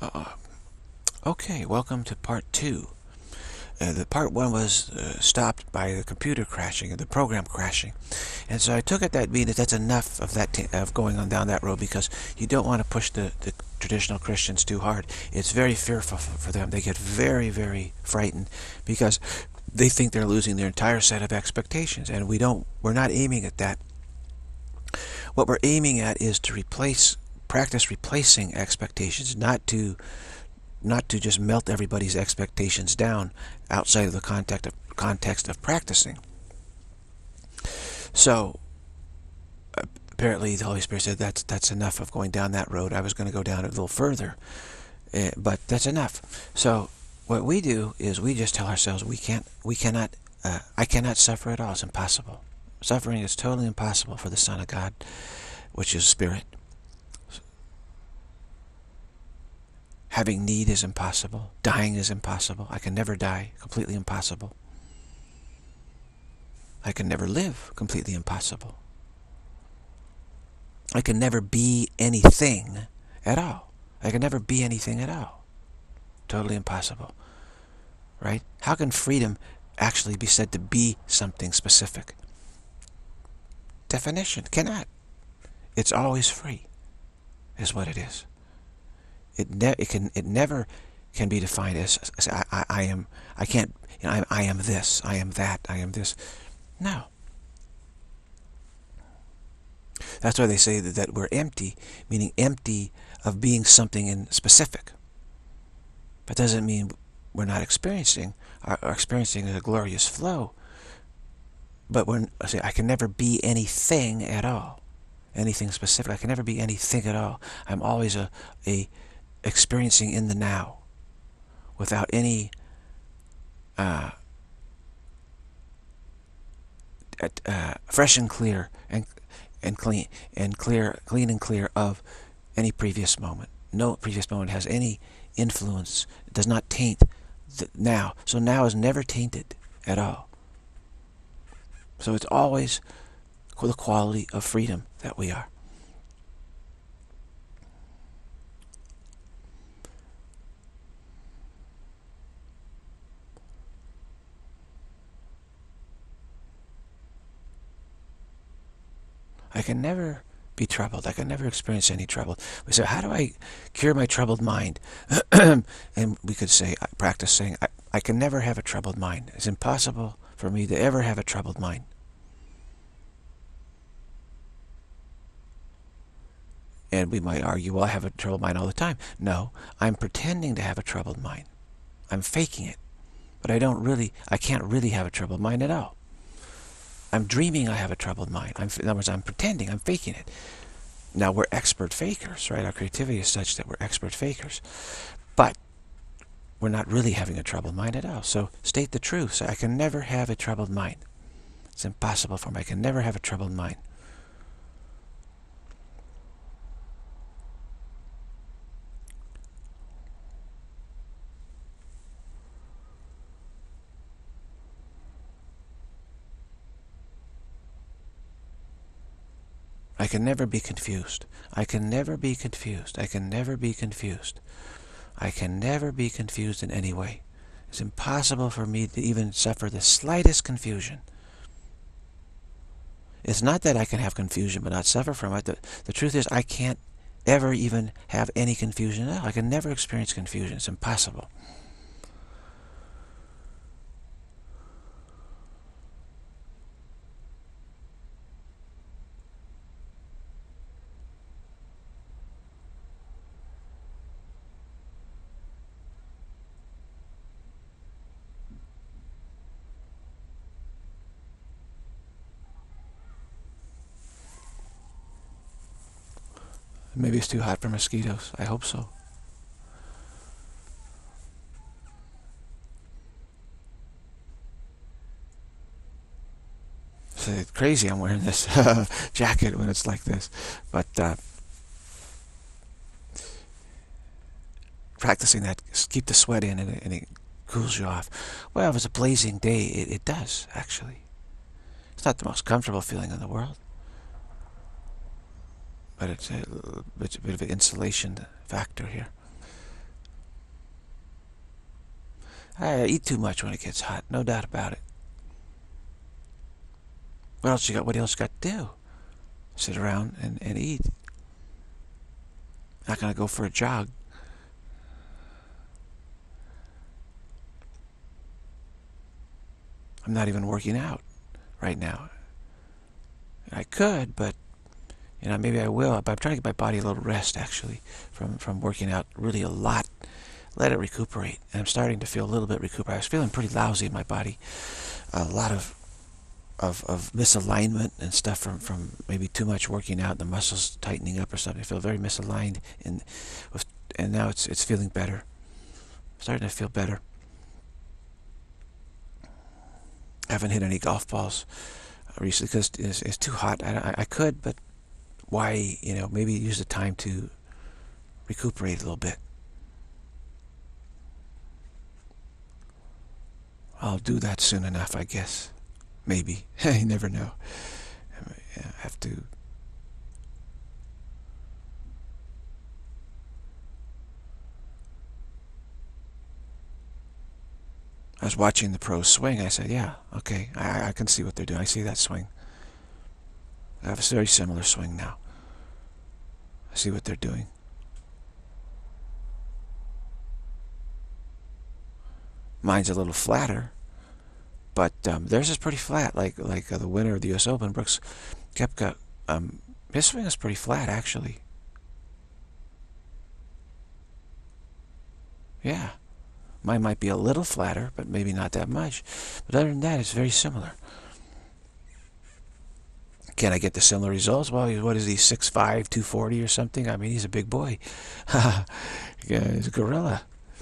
Okay, welcome to part 2. The part 1 was stopped by the computer crashing, the program crashing. And so I took it that means that's enough of that of going on down that road, because you don't want to push the traditional Christians too hard. It's very fearful for them. They get very, very frightened because they think they're losing their entire set of expectations, and we're not aiming at that. What we're aiming at is to practice replacing expectations, not to just melt everybody's expectations down outside of the context of practicing. So apparently the Holy Spirit said that's enough of going down that road. I was going to go down it a little further, but that's enough. So what we do is we just tell ourselves I cannot suffer at all. It's impossible. Suffering is totally impossible for the Son of God, which is Spirit. Having need is impossible. Dying is impossible. I can never die. Completely impossible. I can never live. Completely impossible. I can never be anything at all. I can never be anything at all. Totally impossible. Right? How can freedom actually be said to be something specific? Definition. Cannot. It's always free, is what it is. It never can be defined as I am. I can't. I am this. I am that. I am this. No. That's why they say that we're empty, meaning empty of being something in specific. That doesn't mean we're not experiencing. Our experiencing is a glorious flow. But I can never be anything at all. Anything specific. I can never be anything at all. I'm always a experiencing in the now, without any fresh and clear and clean and clear of any previous moment. No previous moment has any influence. It does not taint the now. So now is never tainted at all. So it's always the quality of freedom that we are. I can never be troubled. I can never experience any trouble. We say, how do I cure my troubled mind? And we could say, practice saying, I can never have a troubled mind. It's impossible for me to ever have a troubled mind. And we might argue, well, I have a troubled mind all the time. No, I'm pretending to have a troubled mind. I'm faking it. But I can't really have a troubled mind at all. I'm dreaming I have a troubled mind. In other words, I'm pretending, I'm faking it. Now, we're expert fakers, right? Our creativity is such that we're expert fakers. But we're not really having a troubled mind at all. So state the truth. Say, I can never have a troubled mind. It's impossible for me. I can never have a troubled mind. I can never be confused. I can never be confused. I can never be confused. I can never be confused in any way. It's impossible for me to even suffer the slightest confusion. It's not that I can have confusion but not suffer from it. The truth is I can't ever even have any confusion at all. I can never experience confusion. It's impossible. Maybe it's too hot for mosquitoes. I hope so. It's crazy I'm wearing this jacket when it's like this. But practicing that, keep the sweat in, and it cools you off. Well, if it's a blazing day, it does, actually. It's not the most comfortable feeling in the world. But it's a bit of an insulation factor here. I eat too much when it gets hot, no doubt about it. What else you got? What else you got to do? Sit around and eat. Not gonna go for a jog. I'm not even working out right now. I could, but maybe I will. But I'm trying to get my body a little rest actually from working out really a lot. Let it recuperate, and I'm starting to feel a little bit recuperated. I was feeling pretty lousy in my body. A lot of misalignment and stuff from maybe too much working out, the muscles tightening up or something. I feel very misaligned, and now it's feeling better. Starting to feel better. I haven't hit any golf balls recently because it's too hot. I could, but why? Maybe use the time to recuperate a little bit. I'll do that soon enough, I guess. Maybe. You never know. I have to. I was watching the pros swing. I said, yeah, okay, I can see what they're doing. I see that swing. I have a very similar swing now. I see what they're doing. Mine's a little flatter, but theirs is pretty flat. Like the winner of the U.S. Open, Brooks Koepka, his swing is pretty flat actually. Yeah, mine might be a little flatter, but maybe not that much. But other than that, it's very similar. Can I get the similar results? Well, what is he, 6'5", 240 or something? I mean, he's a big boy. Yeah, he's a gorilla.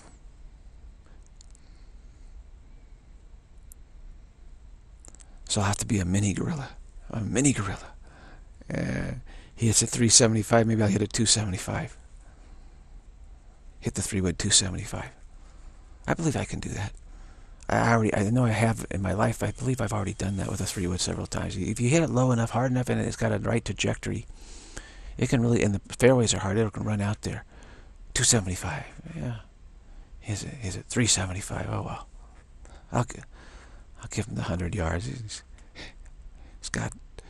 So I'll have to be a mini gorilla. A mini gorilla. He hits at 375. Maybe I'll hit at 275. Hit the 3-wood 275. I believe I can do that. I know I have in my life. I believe I've already done that with a 3-wood several times. If you hit it low enough, hard enough, and it's got a right trajectory, it can really, and the fairways are hard, it can run out there. 275, yeah. Is it 375? Oh well. I'll give him the 100 yards. He's got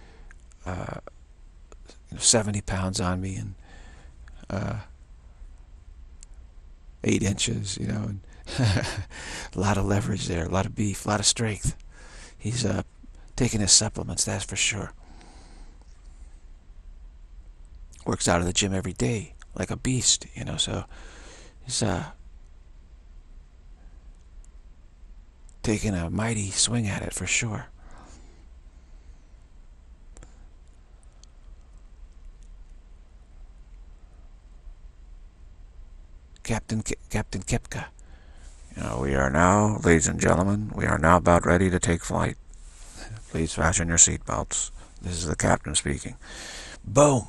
70 pounds on me and 8 inches, and a lot of leverage there, a lot of beef, a lot of strength. He's taking his supplements, that's for sure. Works out of the gym every day like a beast, so he's taking a mighty swing at it for sure. Captain Koepka. We are now, ladies and gentlemen, we are now about ready to take flight. Please fasten your seatbelts. This is the captain speaking. Boom!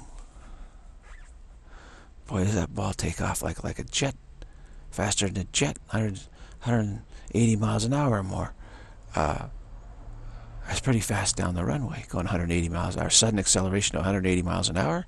Boy, does that ball take off like a jet. Faster than a jet, 180 miles an hour or more. That's pretty fast down the runway, going 180 miles an hour. Sudden acceleration to 180 miles an hour.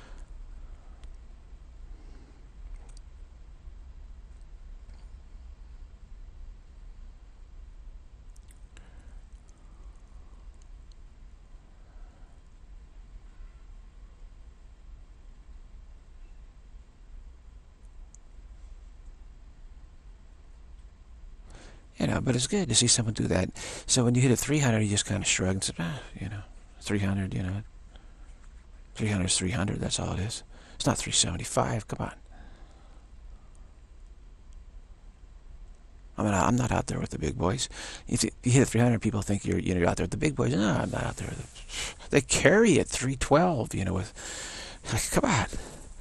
But it's good to see someone do that. So when you hit a 300, you just kind of shrug and say, 300, 300 is 300, that's all it is. It's not 375, come on. I mean, I'm not out there with the big boys. If you hit 300, people think you're out there with the big boys. No, I'm not out there. They carry it 312, with, come on.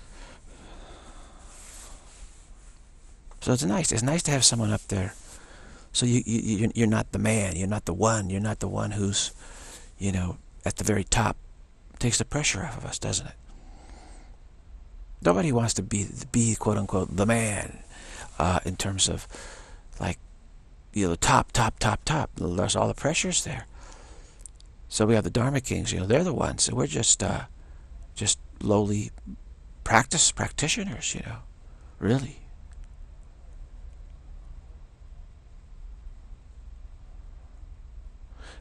So it's nice to have someone up there. So you're not the man, you're not the one who's, at the very top. Takes the pressure off of us, doesn't it? Nobody wants to be quote unquote the man, in terms of like, the top. There's all the pressures there. So we have the Dharma Kings, they're the ones. So we're just lowly practitioners, really.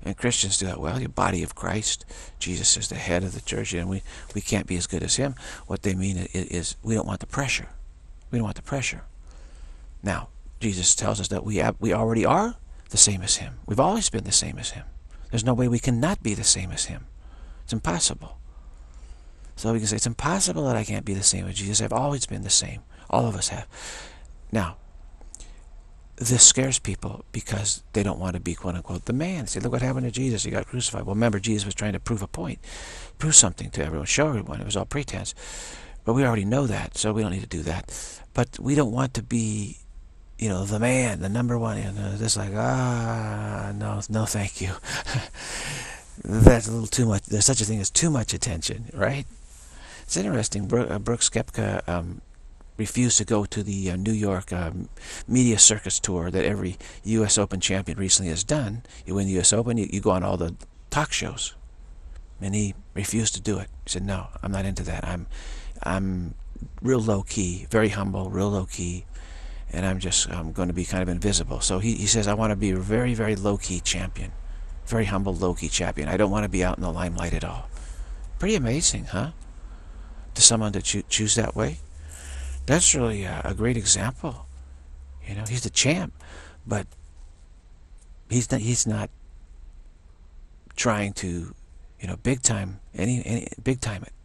And Christians do that. Well, the body of Christ, Jesus is the head of the church, and we can't be as good as him. What they mean is we don't want the pressure. We don't want the pressure. Now, Jesus tells us that we already are the same as him. We've always been the same as him. There's no way we cannot be the same as him. It's impossible. So we can say, it's impossible that I can't be the same as Jesus. I've always been the same. All of us have. Now, this scares people because they don't want to be, quote-unquote, the man. They say, look what happened to Jesus. He got crucified. Well, remember, Jesus was trying to prove a point, prove something to everyone, show everyone. It was all pretense. But we already know that, so we don't need to do that. But we don't want to be, you know, the man, the number one. Just like, no, thank you. That's a little too much. There's such a thing as too much attention, right? It's interesting. Brooks Koepka refused to go to the New York media circus tour that every U.S. Open champion recently has done. You win the U.S. Open, you go on all the talk shows. And he refused to do it. He said, no, I'm not into that. I'm real low-key, very humble, real low-key, and I'm going to be kind of invisible. So he says, I want to be a very, very low-key champion, very humble, low-key champion. I don't want to be out in the limelight at all. Pretty amazing, huh? To someone to choose that way. That's really a great example. You know, he's the champ, but he's not trying to, you know, big time big time it.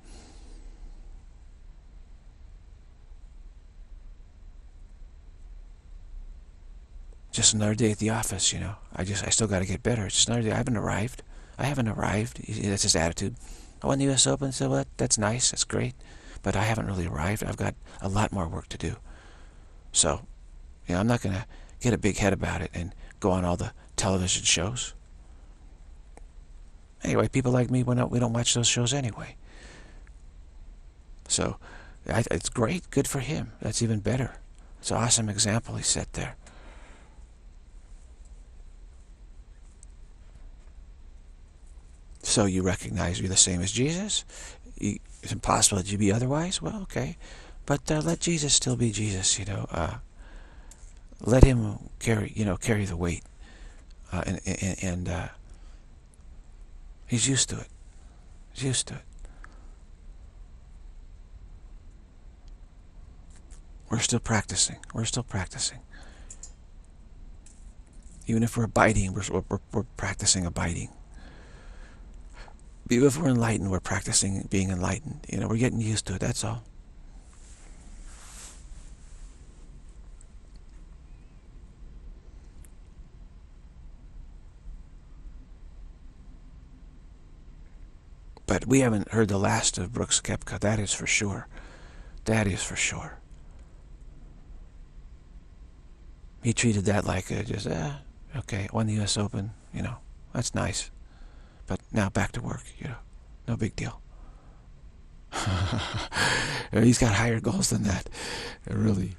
Just another day at the office, you know. I still got to get better. It's just another day. I haven't arrived. That's his attitude. I won the U.S. Open, so that's nice. That's great. But I haven't really arrived. I've got a lot more work to do. So, you know, I'm not going to get a big head about it and go on all the television shows. Anyway, people like me, we don't watch those shows anyway. So, it's great. Good for him. That's even better. It's an awesome example he set there. So you recognize you're the same as Jesus? It's impossible that you be otherwise? Well, okay. But let Jesus still be Jesus, you know. Let him carry the weight. And he's used to it. He's used to it. We're still practicing. We're still practicing. Even if we're abiding, we're practicing abiding. Even if we're enlightened, we're practicing being enlightened. You know, we're getting used to it, that's all. But we haven't heard the last of Brooks Koepka, that is for sure. That is for sure. He treated that like okay, won the U.S. Open, you know, that's nice. But now back to work, you know, no big deal. He's got higher goals than that, really.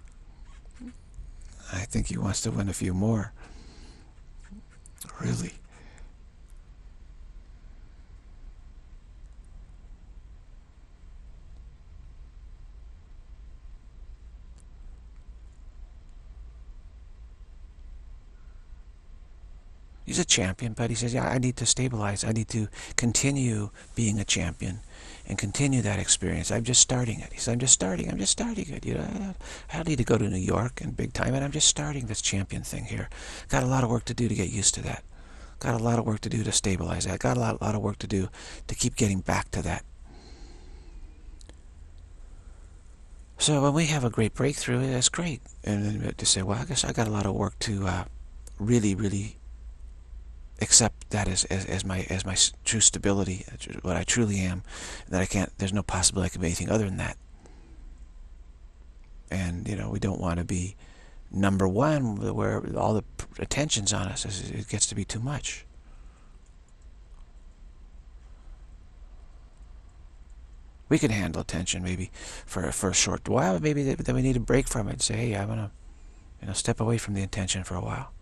I think he wants to win a few more, really. He's a champion, but he says, yeah, I need to stabilize. I need to continue being a champion and continue that experience. I'm just starting it. He said, I'm just starting it. You know, I don't need to go to New York and big time it. I'm just starting this champion thing here. Got a lot of work to do to get used to that. Got a lot of work to do to stabilize that. Got a lot of work to do to keep getting back to that. So when we have a great breakthrough, that's great. And then to say, well, I guess I got a lot of work to really accept that as my true stability, what I truly am, that I can't, there's no possibility I can be anything other than that. And, you know, we don't want to be number one where all the attention's on us. It gets to be too much. We can handle attention maybe for a short while, but maybe then we need a break from it and say, hey, I'm going to step away from the attention for a while.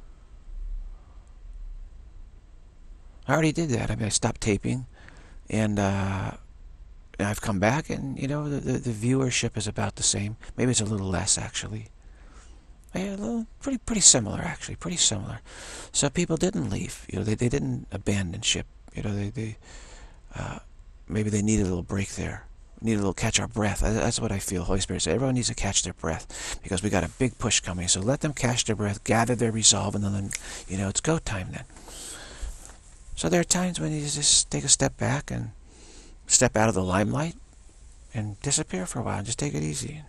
I already did that. I mean, I stopped taping, and I've come back, and you know, the viewership is about the same. Maybe it's a little less, actually. Yeah, pretty similar actually, pretty similar. So people didn't leave. They didn't abandon ship. They maybe they needed a little break there. Need a little catch our breath. That's what I feel. Holy Spirit said everyone needs to catch their breath because we got a big push coming. So let them catch their breath, gather their resolve, and then it's go time then. So there are times when you just take a step back and step out of the limelight and disappear for a while and just take it easy.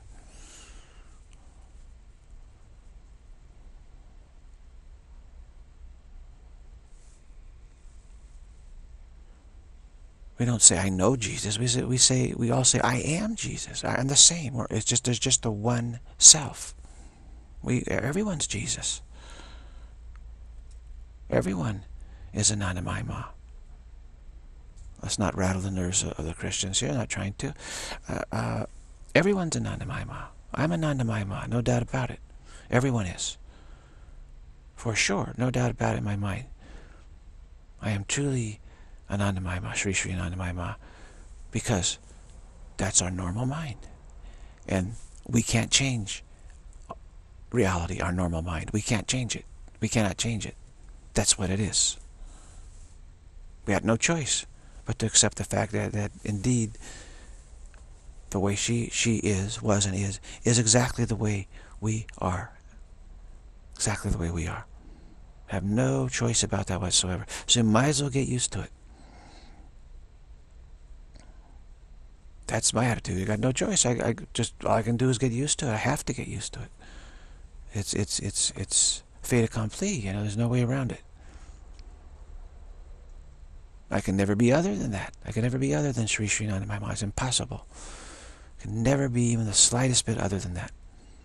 We don't say I know Jesus. We all say I am Jesus. I'm the same. There's just the one self. Everyone's Jesus. Everyone is an anamaima. Let's not rattle the nerves of the Christians here. I'm not trying to. Everyone's an anamaima. I'm an anamaima, no doubt about it. Everyone is. For sure, no doubt about it in my mind. I am truly Anandamaima, Sri Sri Anandamaima, because that's our normal mind. And we can't change reality, our normal mind. We can't change it. We cannot change it. That's what it is. We had no choice but to accept the fact that indeed the way she was and is exactly the way we are. Exactly the way we are. Have no choice about that whatsoever. So you might as well get used to it. That's my attitude. You got no choice. I just all I can do is get used to it. I have to get used to it. It's fait accompli. There's no way around it. I can never be other than that. I can never be other than Sri Sri Nanda. It's impossible. I can never be even the slightest bit other than that.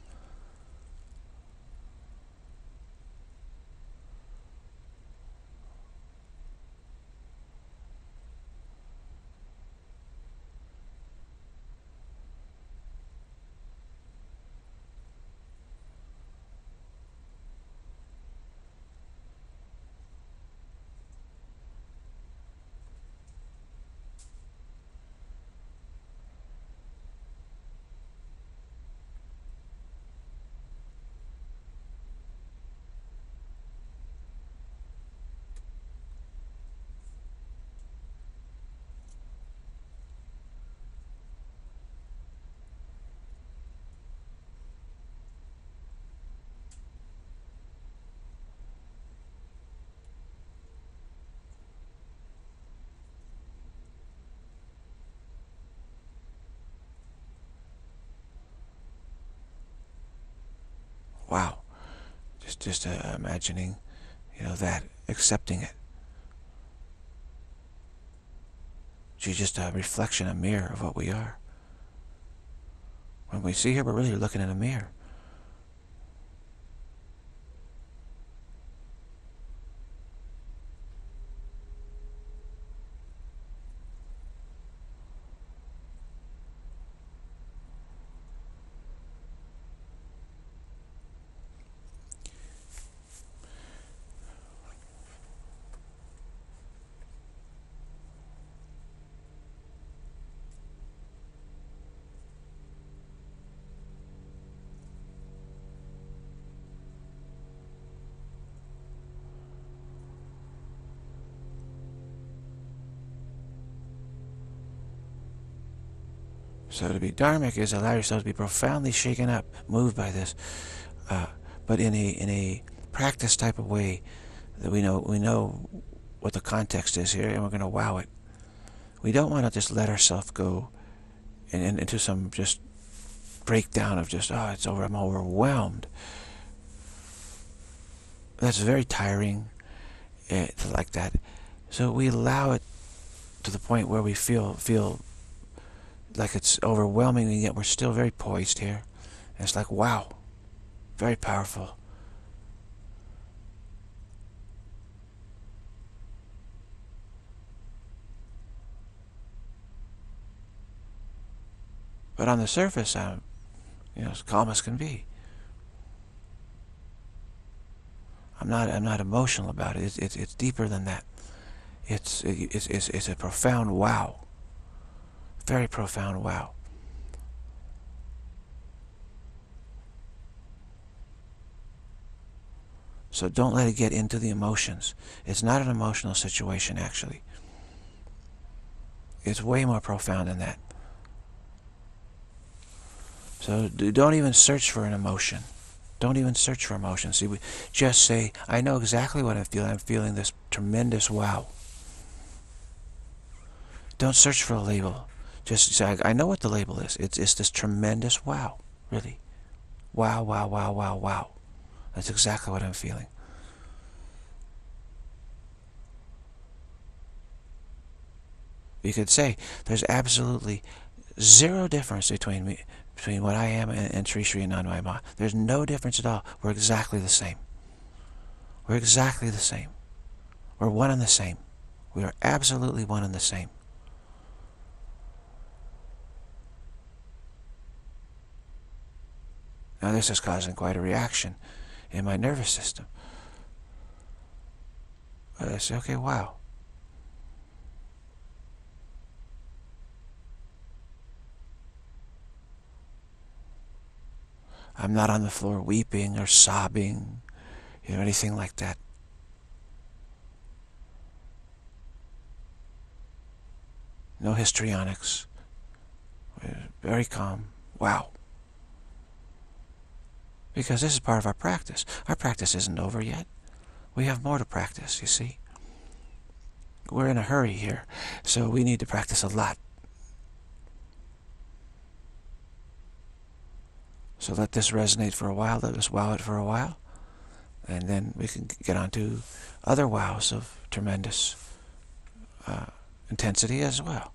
Wow. Just imagining, that, accepting it. She's just a reflection, a mirror of what we are. When we see her, we're really looking in a mirror. So to be dharmic is allow yourself to be profoundly shaken up, moved by this, but in a practice type of way that we know what the context is here, and we're going to wow it. We don't want to just let ourselves go into some just breakdown of just, oh, it's over, I'm overwhelmed. That's very tiring, like that. So we allow it to the point where we feel like it's overwhelming, and yet we're still very poised here. And it's like, wow, very powerful. But on the surface, I'm, as calm as can be. I'm not emotional about it. It's deeper than that. It's a profound wow. Very profound wow. So don't let it get into the emotions. It's not an emotional situation, actually. It's way more profound than that. So don't even search for an emotion. Don't even search for emotion. See, just say, I know exactly what I'm feeling. I'm feeling this tremendous wow. Don't search for a label. Just say, I know what the label is. It's this tremendous wow, really. Wow, wow, wow, wow, wow. That's exactly what I'm feeling. You could say, there's absolutely zero difference between what I am and Sri Sri Anandamayi Ma. There's no difference at all. We're exactly the same. We're exactly the same. We're one and the same. We are absolutely one and the same. Now this is causing quite a reaction in my nervous system. But I say, okay, wow. I'm not on the floor weeping or sobbing, anything like that. No histrionics. Very calm. Wow. Because this is part of our practice. Our practice isn't over yet. We have more to practice, you see. We're in a hurry here, so we need to practice a lot. So let this resonate for a while, let us wow it for a while, and then we can get on to other wows of tremendous intensity as well.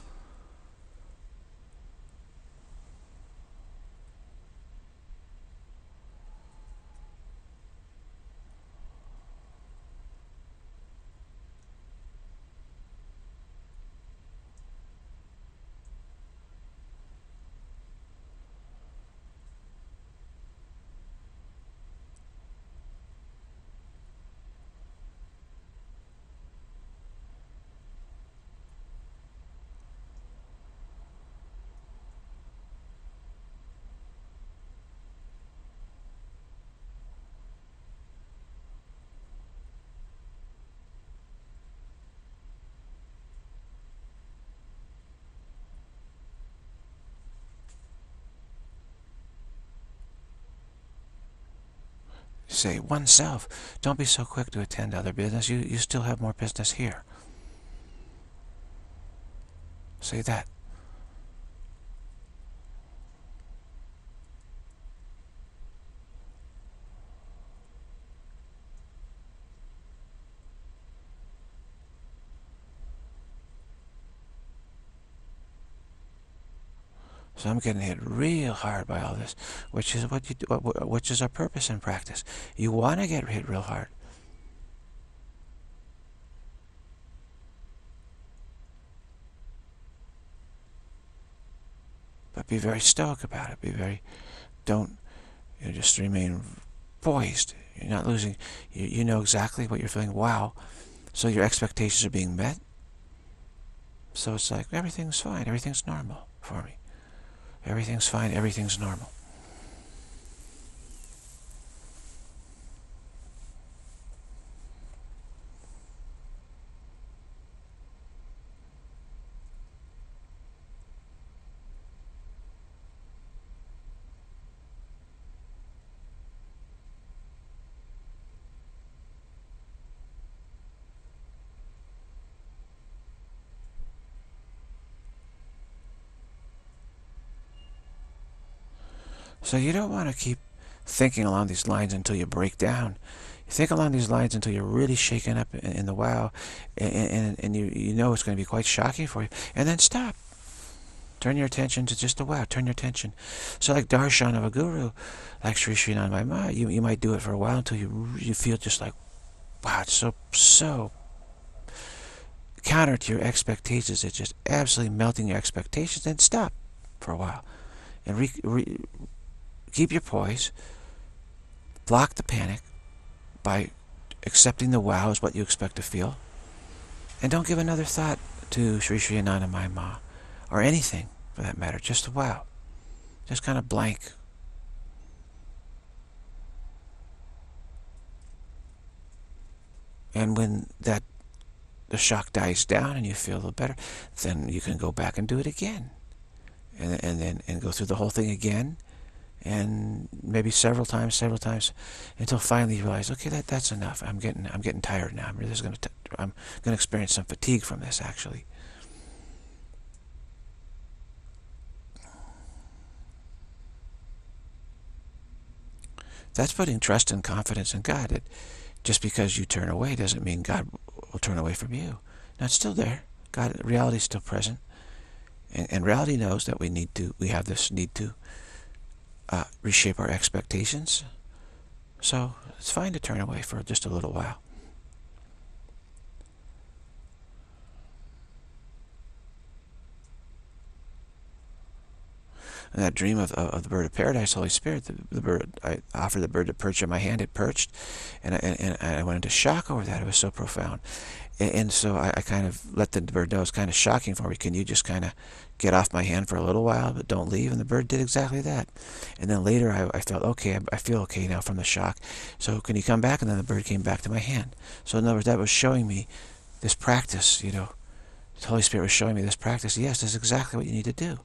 Say oneself, don't be so quick to attend to other business. You still have more business here. Say that. So I'm getting hit real hard by all this, which is which is our purpose in practice. You want to get hit real hard. But be very stoic about it. Don't, just remain poised. You're not losing, you know exactly what you're feeling. Wow. So your expectations are being met. So it's like, everything's fine, everything's normal for me. Everything's fine, everything's normal. So you don't want to keep thinking along these lines until you break down. You think along these lines until you're really shaken up in the wow, and you know it's going to be quite shocking for you, and then stop. Turn your attention to just the wow. Turn your attention. So like darshan of a guru, like Sri Sri Anandamayi Ma, you might do it for a while until you feel just like, wow, it's so counter to your expectations. It's just absolutely melting your expectations. Then stop for a while and keep your poise. Block the panic by accepting the wow as what you expect to feel. And don't give another thought to Sri Sri Anandamayi Ma, or anything for that matter, just a wow. Just kind of blank. And when the shock dies down and you feel a little better, then you can go back and do it again, and go through the whole thing again, and maybe several times, until finally you realize, okay, that's enough. I'm getting tired now. I'm gonna experience some fatigue from this, actually. That's putting trust and confidence in God. That just because you turn away doesn't mean God will turn away from you. Now, it's still there. Reality is still present, and reality knows that we have this need to reshape our expectations. So it's fine to turn away for just a little while. And that dream of the bird of paradise, Holy Spirit, the bird, I offered the bird to perch in my hand. It perched, and I went into shock over that. It was so profound. And so I kind of let the bird know it's kind of shocking for me. Can you just kind of get off my hand for a little while, but don't leave? And the bird did exactly that. And then later I felt, okay, I feel okay now from the shock. So can you come back? And then the bird came back to my hand. So in other words, that was showing me this practice, The Holy Spirit was showing me this practice. Yes, this is exactly what you need to do.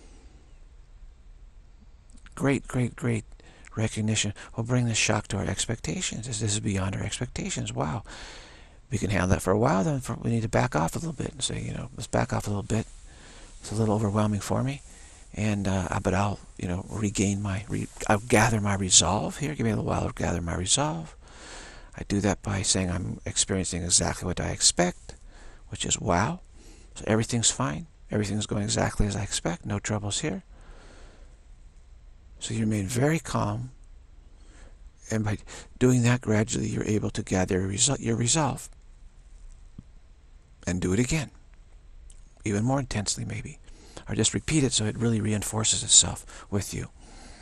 Great recognition. We'll bring this shock to our expectations. This is beyond our expectations. Wow. We can handle that for a while, then we need to back off a little bit and say, let's back off a little bit. It's a little overwhelming for me. And, but I'll, I'll gather my resolve here. Give me a little while to gather my resolve. I do that by saying I'm experiencing exactly what I expect, which is wow. So everything's fine. Everything's going exactly as I expect. No troubles here. So you remain very calm, and by doing that gradually, you're able to gather your resolve and do it again, even more intensely maybe, or just repeat it so it really reinforces itself with you.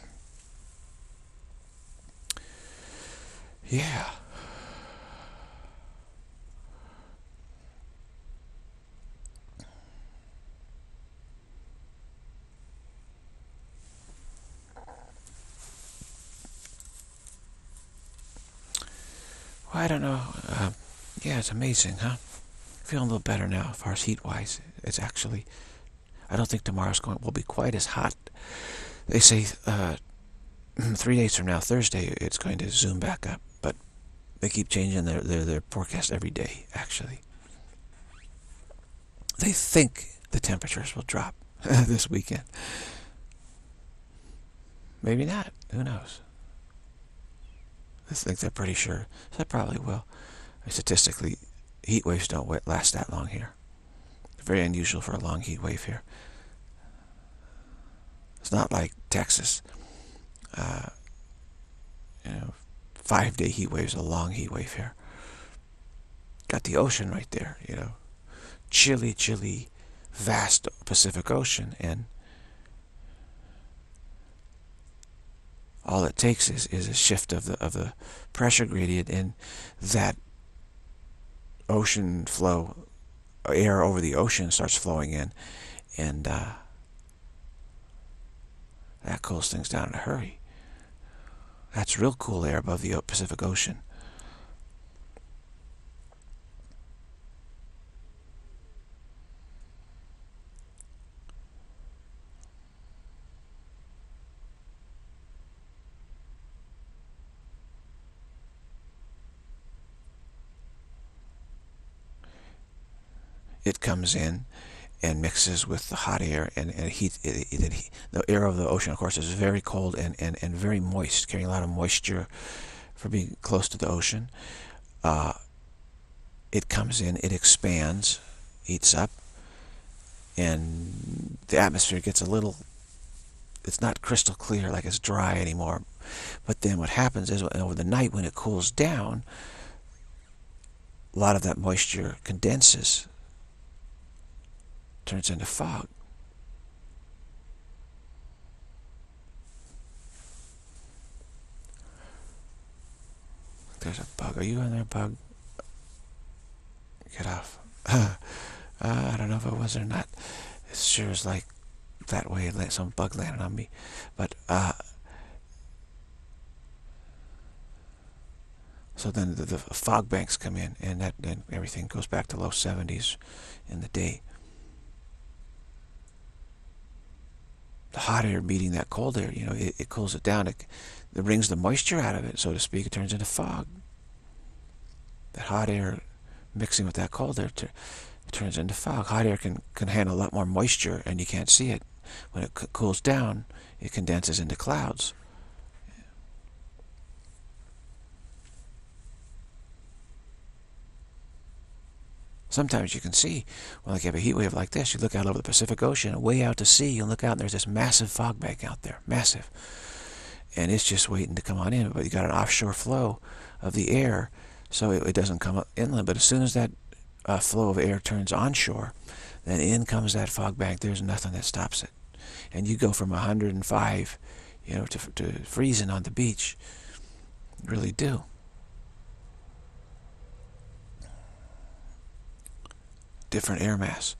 Yeah. Well, I don't know. Yeah, it's amazing, huh? Feeling a little better now as far as heat-wise. It's actually, I don't think tomorrow's will be quite as hot. They say 3 days from now, Thursday, it's going to zoom back up. But they keep changing their forecast every day, actually. They think the temperatures will drop this weekend. Maybe not. Who knows? I think they're pretty sure. So they probably will. Statistically, heat waves don't last that long here. It's very unusual for a long heat wave here. It's not like Texas. 5-day heat waves, a long heat wave here. Got the ocean right there, Chilly, vast Pacific Ocean, and all it takes is a shift of the pressure gradient, and that ocean flow, air over the ocean starts flowing in, and that cools things down in a hurry. That's real cool air above the Pacific Ocean. It comes in and mixes with the hot air and heat. The air of the ocean, of course, is very cold and very moist, carrying a lot of moisture for being close to the ocean. It comes in, it expands, heats up, and the atmosphere gets a little, it's not crystal clear, like it's dry anymore. But then what happens is, over the night when it cools down, a lot of that moisture condenses, turns into fog. There's a bug. Are you in there, bug? Get off. I don't know if it was or not. It sure is like that way. Some bug landed on me. But So then the fog banks come in, and then everything goes back to low 70s in the day. The hot air meeting that cold air, it cools it down. It brings the moisture out of it, so to speak. It turns into fog. That hot air mixing with that cold air, it turns into fog. Hot air can handle a lot more moisture, and you can't see it. When it cools down, it condenses into clouds. Sometimes you can see, when like you have a heat wave like this, you look out over the Pacific Ocean, and way out to sea, you look out and there's this massive fog bank out there, massive. And it's just waiting to come on in, but you got an offshore flow of the air, so it doesn't come up inland. But as soon as that flow of air turns onshore, then in comes that fog bank. There's nothing that stops it. And you go from 105, to freezing on the beach. You really do. Different air mass.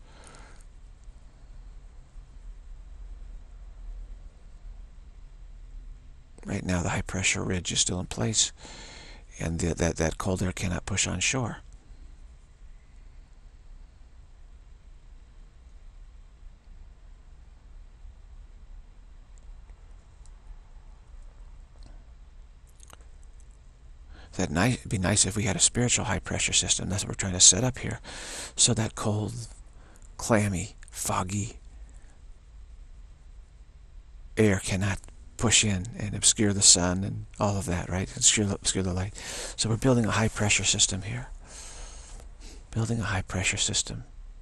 Right now the high pressure ridge is still in place, and that cold air cannot push on shore. It'd be nice if we had a spiritual high pressure system. That's what we're trying to set up here. So that cold, clammy, foggy air cannot push in and obscure the sun and all of that, right? Obscure the light. So we're building a high pressure system here. Building a high pressure system.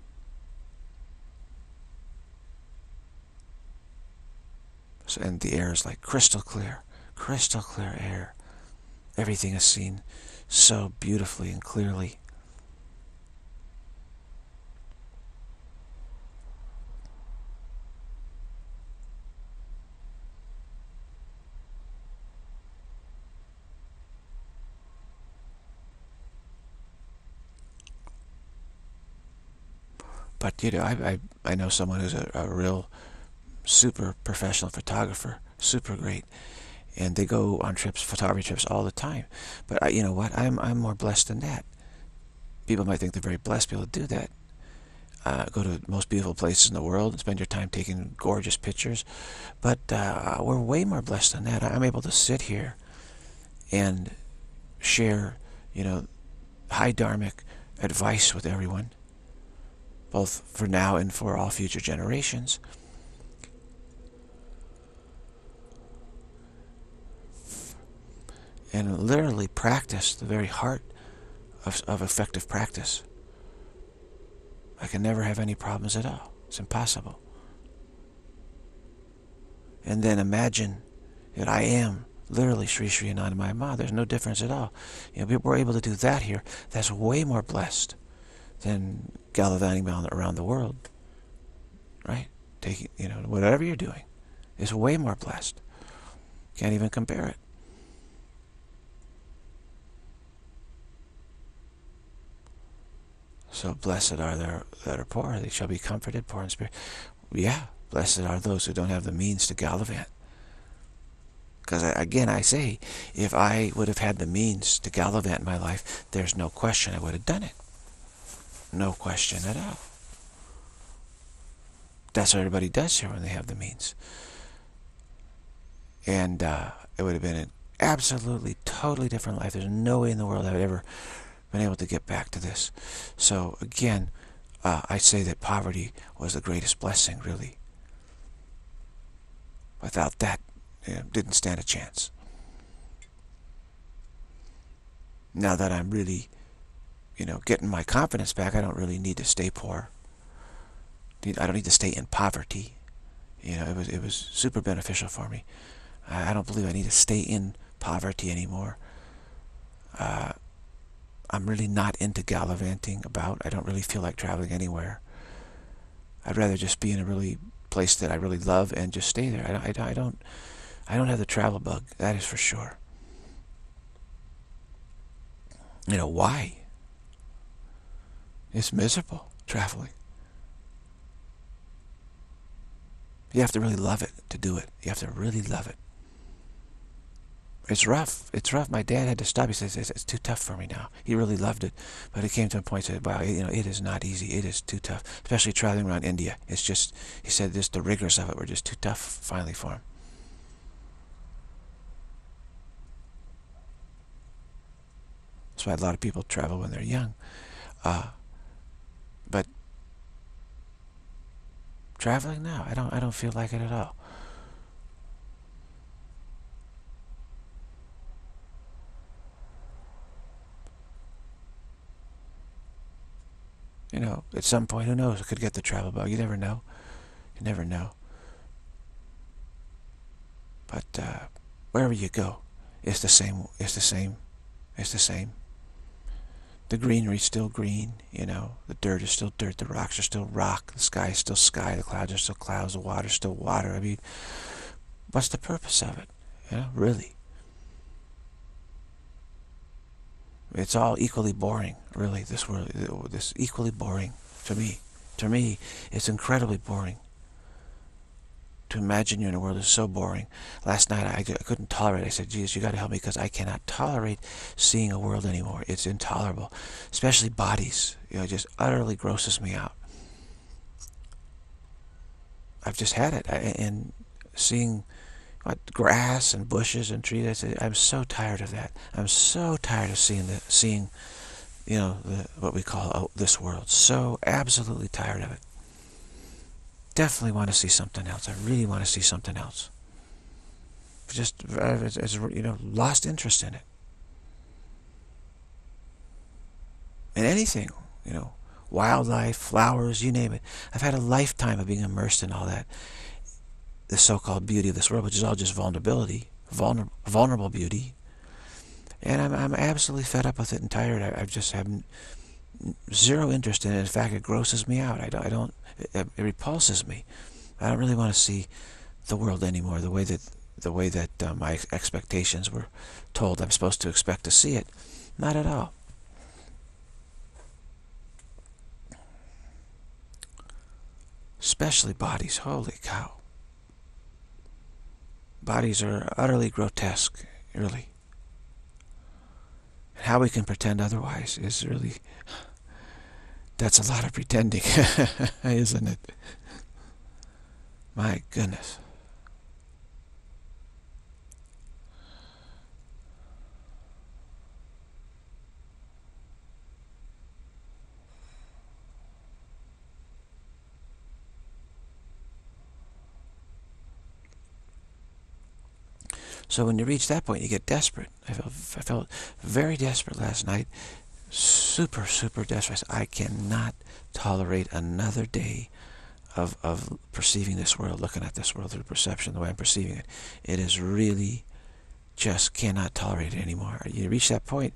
So, and the air is like crystal clear air. Everything is seen so beautifully and clearly. But I know someone who's a real super professional photographer, super great, and they go on trips, photography trips all the time. But you know what? I'm more blessed than that. People might think they're very blessed to be able to do that. Go to the most beautiful places in the world and spend your time taking gorgeous pictures. But we're way more blessed than that. I'm able to sit here and share, high dharmic advice with everyone, both for now and for all future generations. And literally practice the very heart of effective practice. I can never have any problems at all. It's impossible. And then imagine that I am literally Sri Sri Anandamaya Ma. There's no difference at all. We're able to do that here. That's way more blessed than gallivanting around the world, right? Taking, whatever you're doing is way more blessed. Can't even compare it. So blessed are they that are poor, they shall be comforted, poor in spirit. Yeah, blessed are those who don't have the means to gallivant. Because again, I say, if I would have had the means to gallivant in my life, there's no question I would have done it. No question at all. That's what everybody does here when they have the means. And it would have been an absolutely, totally different life. There's no way in the world I would ever been able to get back to this. So again, I say that poverty was the greatest blessing, really. Without that, didn't stand a chance. Now that I'm really, getting my confidence back, I don't really need to stay poor. I don't need to stay in poverty. It was super beneficial for me. I don't believe I need to stay in poverty anymore. I'm really not into gallivanting about. I don't really feel like traveling anywhere. I'd rather just be in a really place that I really love and just stay there. I don't have the travel bug. That is for sure. Why? It's miserable traveling. You have to really love it to do it. You have to really love it. It's rough. It's rough. My dad had to stop. He says it's too tough for me now. He really loved it, but it came to a point. He said, "Wow, it is not easy. It is too tough, especially traveling around India. It's just," he said, "just the rigors of it were just too tough finally for him." That's why a lot of people travel when they're young. But traveling now, I don't feel like it at all. At some point, who knows? I could get the travel bug. You never know. You never know. But wherever you go, it's the same. It's the same. It's the same. The greenery's still green. The dirt is still dirt. The rocks are still rock. The sky is still sky. The clouds are still clouds. The water's still water. I mean, what's the purpose of it? Really. It's all equally boring, really. This world, this equally boring to me. To me, it's incredibly boring. To imagine you're in a world is so boring. Last night I couldn't tolerate it. I said, Jesus, you got to help me because I cannot tolerate seeing a world anymore. It's intolerable, especially bodies. It just utterly grosses me out. I've just had it, and seeing grass and bushes and trees. I'm so tired of that. I'm so tired of seeing what we call this world. So absolutely tired of it. Definitely want to see something else. I really want to see something else. Just lost interest in it. And anything, wildlife, flowers, you name it. I've had a lifetime of being immersed in all that. The so-called beauty of this world, which is all just vulnerability, vulnerable beauty. And I'm absolutely fed up with it and tired. I just have zero interest in it. In fact, it grosses me out. It repulses me. I don't really want to see the world anymore the way that my expectations were told I'm supposed to expect to see it. Not at all. Especially bodies. Holy cow. Bodies are utterly grotesque, really. And how we can pretend otherwise is really... That's a lot of pretending, isn't it? My goodness. So when you reach that point, you get desperate. I felt very desperate last night. Super, super desperate. I cannot tolerate another day of perceiving this world, looking at this world through perception, the way I'm perceiving it. It is really just cannot tolerate it anymore. You reach that point,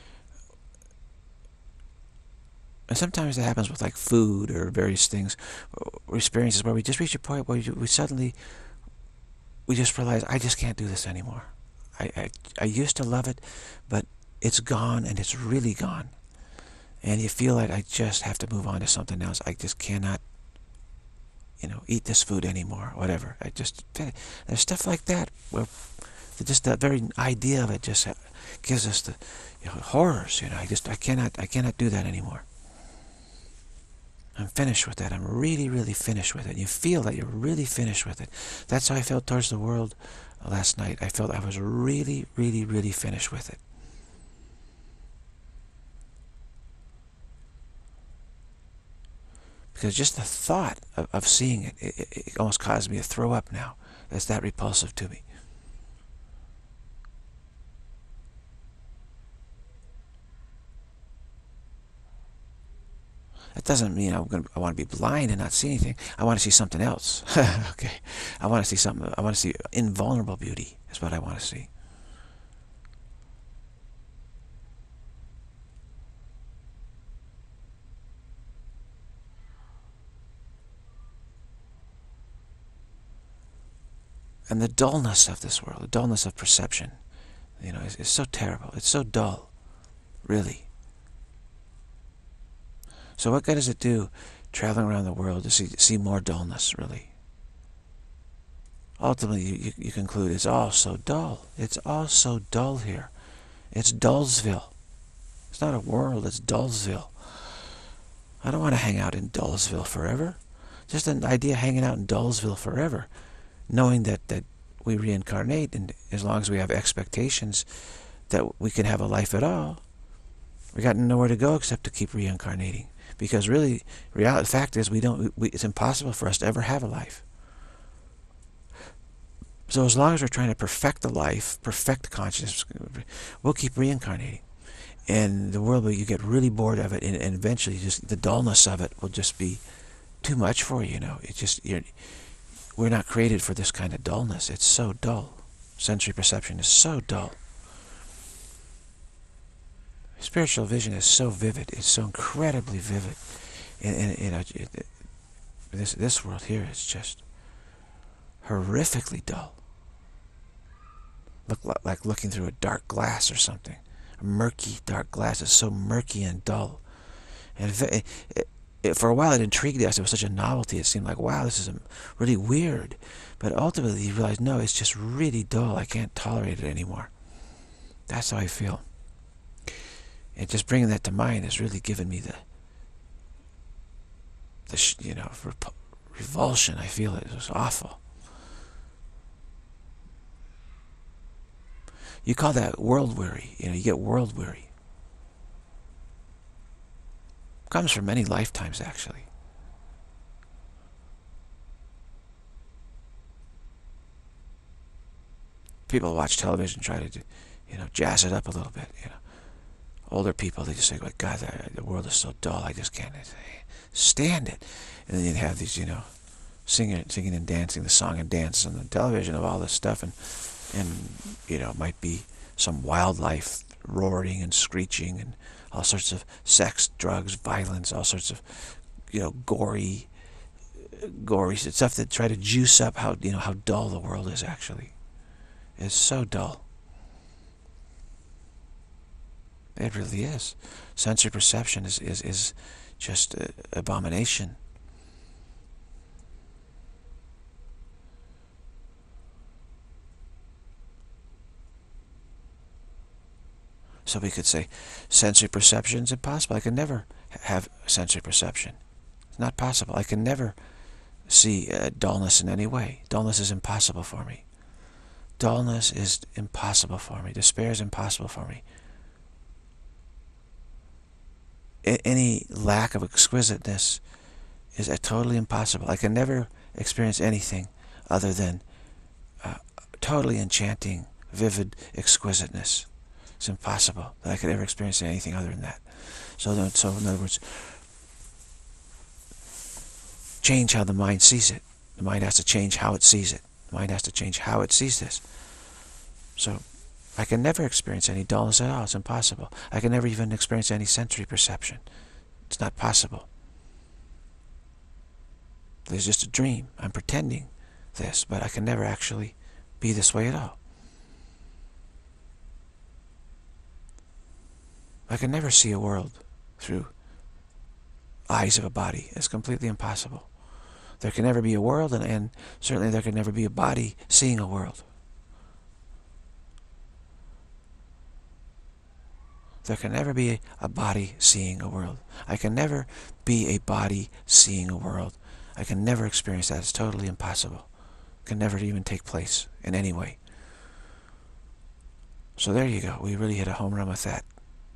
and sometimes that happens with like food or various things or experiences where we just reach a point where we suddenly just realize I just can't do this anymore. I used to love it, but it's gone, and it's really gone. And you feel like I just have to move on to something else. I just cannot, eat this food anymore, whatever. There's stuff like that where just that very idea of it just gives us the horrors. I cannot do that anymore. I'm finished with that. I'm really, really finished with it. And you feel that you're really finished with it. That's how I felt towards the world last night. I felt I was really, really, really finished with it. Because just the thought of seeing it almost caused me to throw up now. It's that repulsive to me. That doesn't mean I want to be blind and not see anything. I want to see something else. Okay. I want to see something. I want to see invulnerable beauty is what I want to see. And the dullness of this world, the dullness of perception, is so terrible. It's so dull, really. So what good does it do traveling around the world to see more dullness, really? ultimately you conclude it's all so dull. It's all so dull here. It's Dullsville. It's not a world, it's Dullsville. I don't want to hang out in Dullsville forever. Just an idea of hanging out in Dullsville forever, knowing that we reincarnate, and as long as we have expectations that we can have a life at all, we got nowhere to go except to keep reincarnating. Because really, the fact is, it's impossible for us to ever have a life. So as long as we're trying to perfect the life, perfect the consciousness, we'll keep reincarnating. And the world, you get really bored of it, and eventually just the dullness of it will just be too much for you, It just, we're not created for this kind of dullness. It's so dull. Sensory perception is so dull. Spiritual vision is so vivid. It's so incredibly vivid. And this world here is just horrifically dull. Like looking through a dark glass or something. A murky, dark glass is so murky and dull. And for a while it intrigued us. It was such a novelty. It seemed like, wow, this is really weird. But ultimately you realize, no, it's just really dull. I can't tolerate it anymore. That's how I feel. And just bringing that to mind has really given me the revulsion. I feel it. It was awful. You call that world weary. You get world weary. It comes from many lifetimes, actually. People watch television, try to, jazz it up a little bit. Older people, they just say, like, God, the world is so dull. I just can't stand it. And then you'd have these, singing and dancing, the song and dance on the television of all this stuff, and it might be some wildlife roaring and screeching and all sorts of sex, drugs, violence, all sorts of, gory stuff that try to juice up how dull the world is actually. It's so dull. It really is. Sensory perception is just abomination. So we could say, sensory perception is impossible. I can never have sensory perception. It's not possible. I can never see dullness in any way. Dullness is impossible for me. Dullness is impossible for me. Despair is impossible for me. Any lack of exquisiteness is totally impossible. I can never experience anything other than totally enchanting, vivid exquisiteness. It's impossible that I could ever experience anything other than that. So in other words, change how the mind sees it. The mind has to change how it sees it. The mind has to change how it sees this. So I can never experience any dullness at all. It's impossible. I can never even experience any sensory perception. It's not possible. There's just a dream. I'm pretending this, but I can never actually be this way at all. I can never see a world through eyes of a body. It's completely impossible. There can never be a world, and certainly there can never be a body seeing a world. There can never be a body seeing a world. I can never be a body seeing a world. I can never experience that. It's totally impossible. It can never even take place in any way. So there you go. We really hit a home run with that.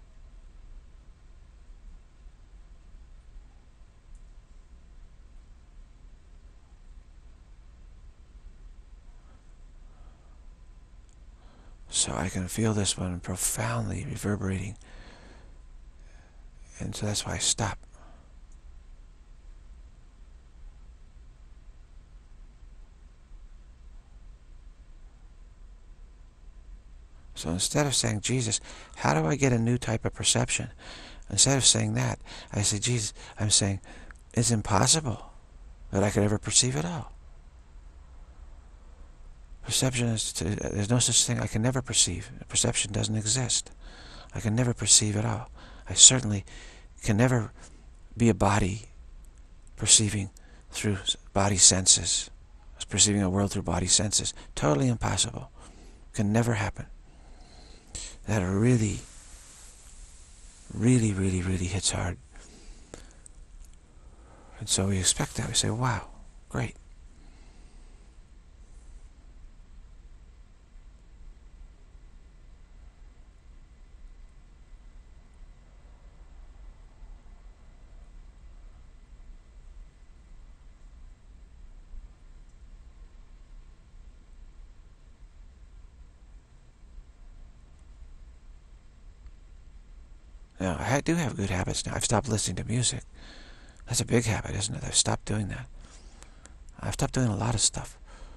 So I can feel this one profoundly reverberating. And so that's why I stop. So instead of saying, Jesus, how do I get a new type of perception? Instead of saying that, I say, Jesus, I'm saying, it's impossible that I could ever perceive at all. Perception is, there's no such thing. I can never perceive. Perception doesn't exist. I can never perceive at all. I certainly can never be a body perceiving through body senses. perceiving a world through body senses. Totally impossible. Can never happen. That really, really, really, really hits hard. And so we expect that. We say, wow, great. Now, I do have good habits now. I've stopped listening to music. That's a big habit, isn't it? I've stopped doing that. I've stopped doing a lot of stuff.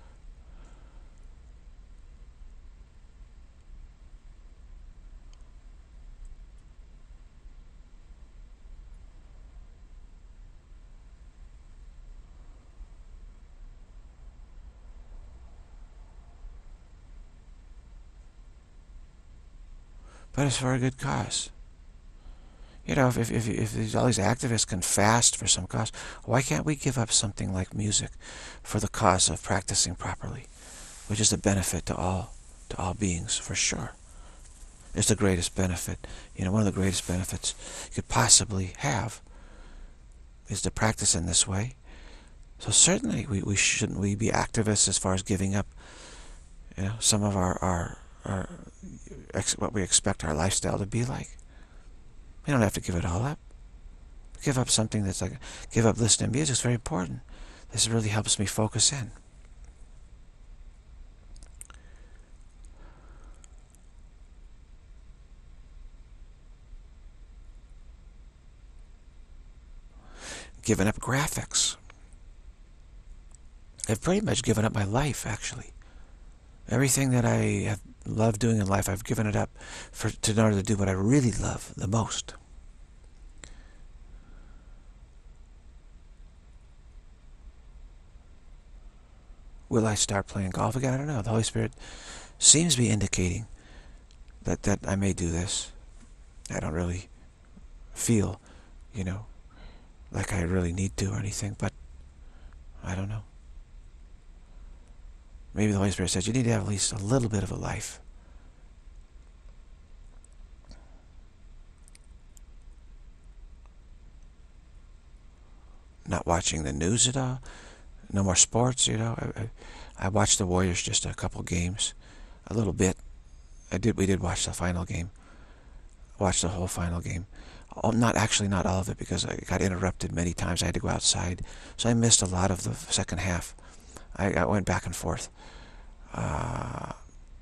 But it's for a good cause. You know, if all these activists can fast for some cause, why can't we give up something like music for the cause of practicing properly, which is a benefit to all beings, for sure. It's the greatest benefit. You know, one of the greatest benefits you could possibly have is to practice in this way. So certainly we shouldn't we be activists as far as giving up, you know, some of our what we expect our lifestyle to be like. We don't have to give it all up. Give up something that's like, give up listening to music is very important. This really helps me focus in. Given up graphics. I've pretty much given up my life, actually. Everything that I have loved doing in life, I've given it up in order to do what I really love the most. Will I start playing golf again? I don't know. The Holy Spirit seems to be indicating that I may do this. I don't really feel, you know, like I really need to or anything, but I don't know. Maybe the Holy Spirit says you need to have at least a little bit of a life. Not watching the news at all. No more sports, you know. I watched the Warriors just a couple games. A little bit. We did watch the final game. Watched the whole final game. Not all of it, because I got interrupted many times. I had to go outside. So I missed a lot of the second half. I went back and forth. And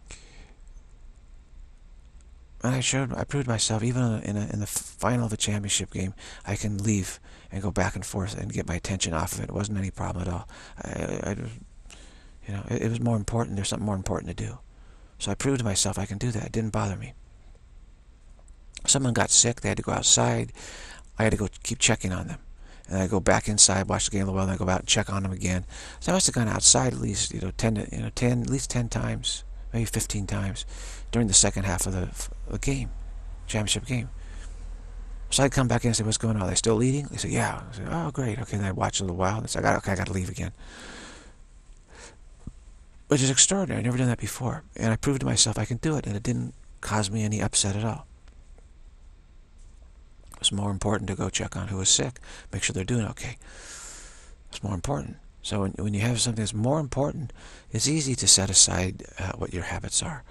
I proved myself, even in the final of a championship game, I can leave and go back and forth and get my attention off of it. It wasn't any problem at all. You know, it was more important. There's something more important to do. So I proved to myself I can do that. It didn't bother me. Someone got sick. They had to go outside. I had to go keep checking on them. And I go back inside, watch the game a little while, and I go out and check on them again. So I must have gone outside at least, at least 10 times, maybe 15 times during the second half of the game, championship game. So I'd come back in and say, what's going on? Are they still leading? They say, yeah. I say, oh, great. Okay, then I watch a little while. And say, okay, I got to leave again. Which is extraordinary. I've never done that before. And I proved to myself I can do it, and it didn't cause me any upset at all. It was more important to go check on who was sick, make sure they're doing okay. It's more important. So when you have something that's more important, it's easy to set aside what your habits are.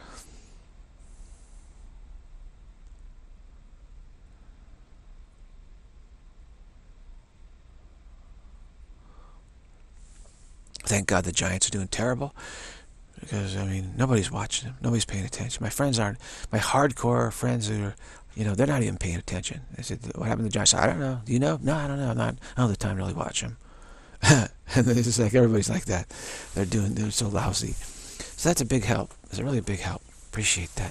Thank God the Giants are doing terrible, because, I mean, nobody's watching them. Nobody's paying attention. My friends aren't. My hardcore friends are, you know, they're not even paying attention. They said, what happened to the Giants? I don't know. Do you know? No, I don't know. I don't have the time to really watch them. And it's just like, everybody's like that. They're so lousy. So that's a big help. It's a really big help. Appreciate that.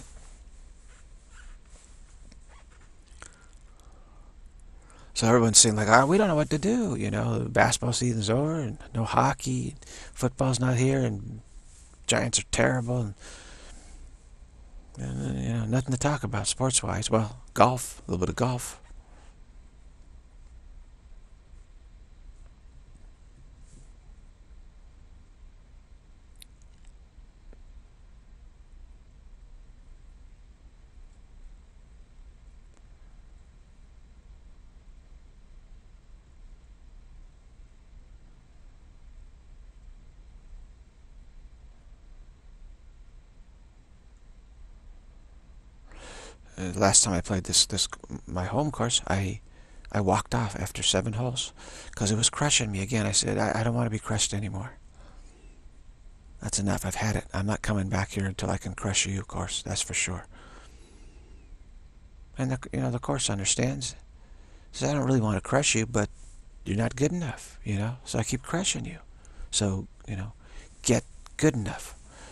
So everyone's saying, like, we don't know what to do. You know, the basketball season's over, and no hockey, football's not here, and Giants are terrible, and you know, nothing to talk about sports-wise. Well, golf, a little bit of golf. last time I played this my home course, I walked off after 7 holes because it was crushing me again. I said, I don't want to be crushed anymore. That's enough. I've had it. I'm not coming back here until I can crush you, course. That's for sure. And the course understands. Says, I don't really want to crush you, but you're not good enough, So I keep crushing you. So, get good enough.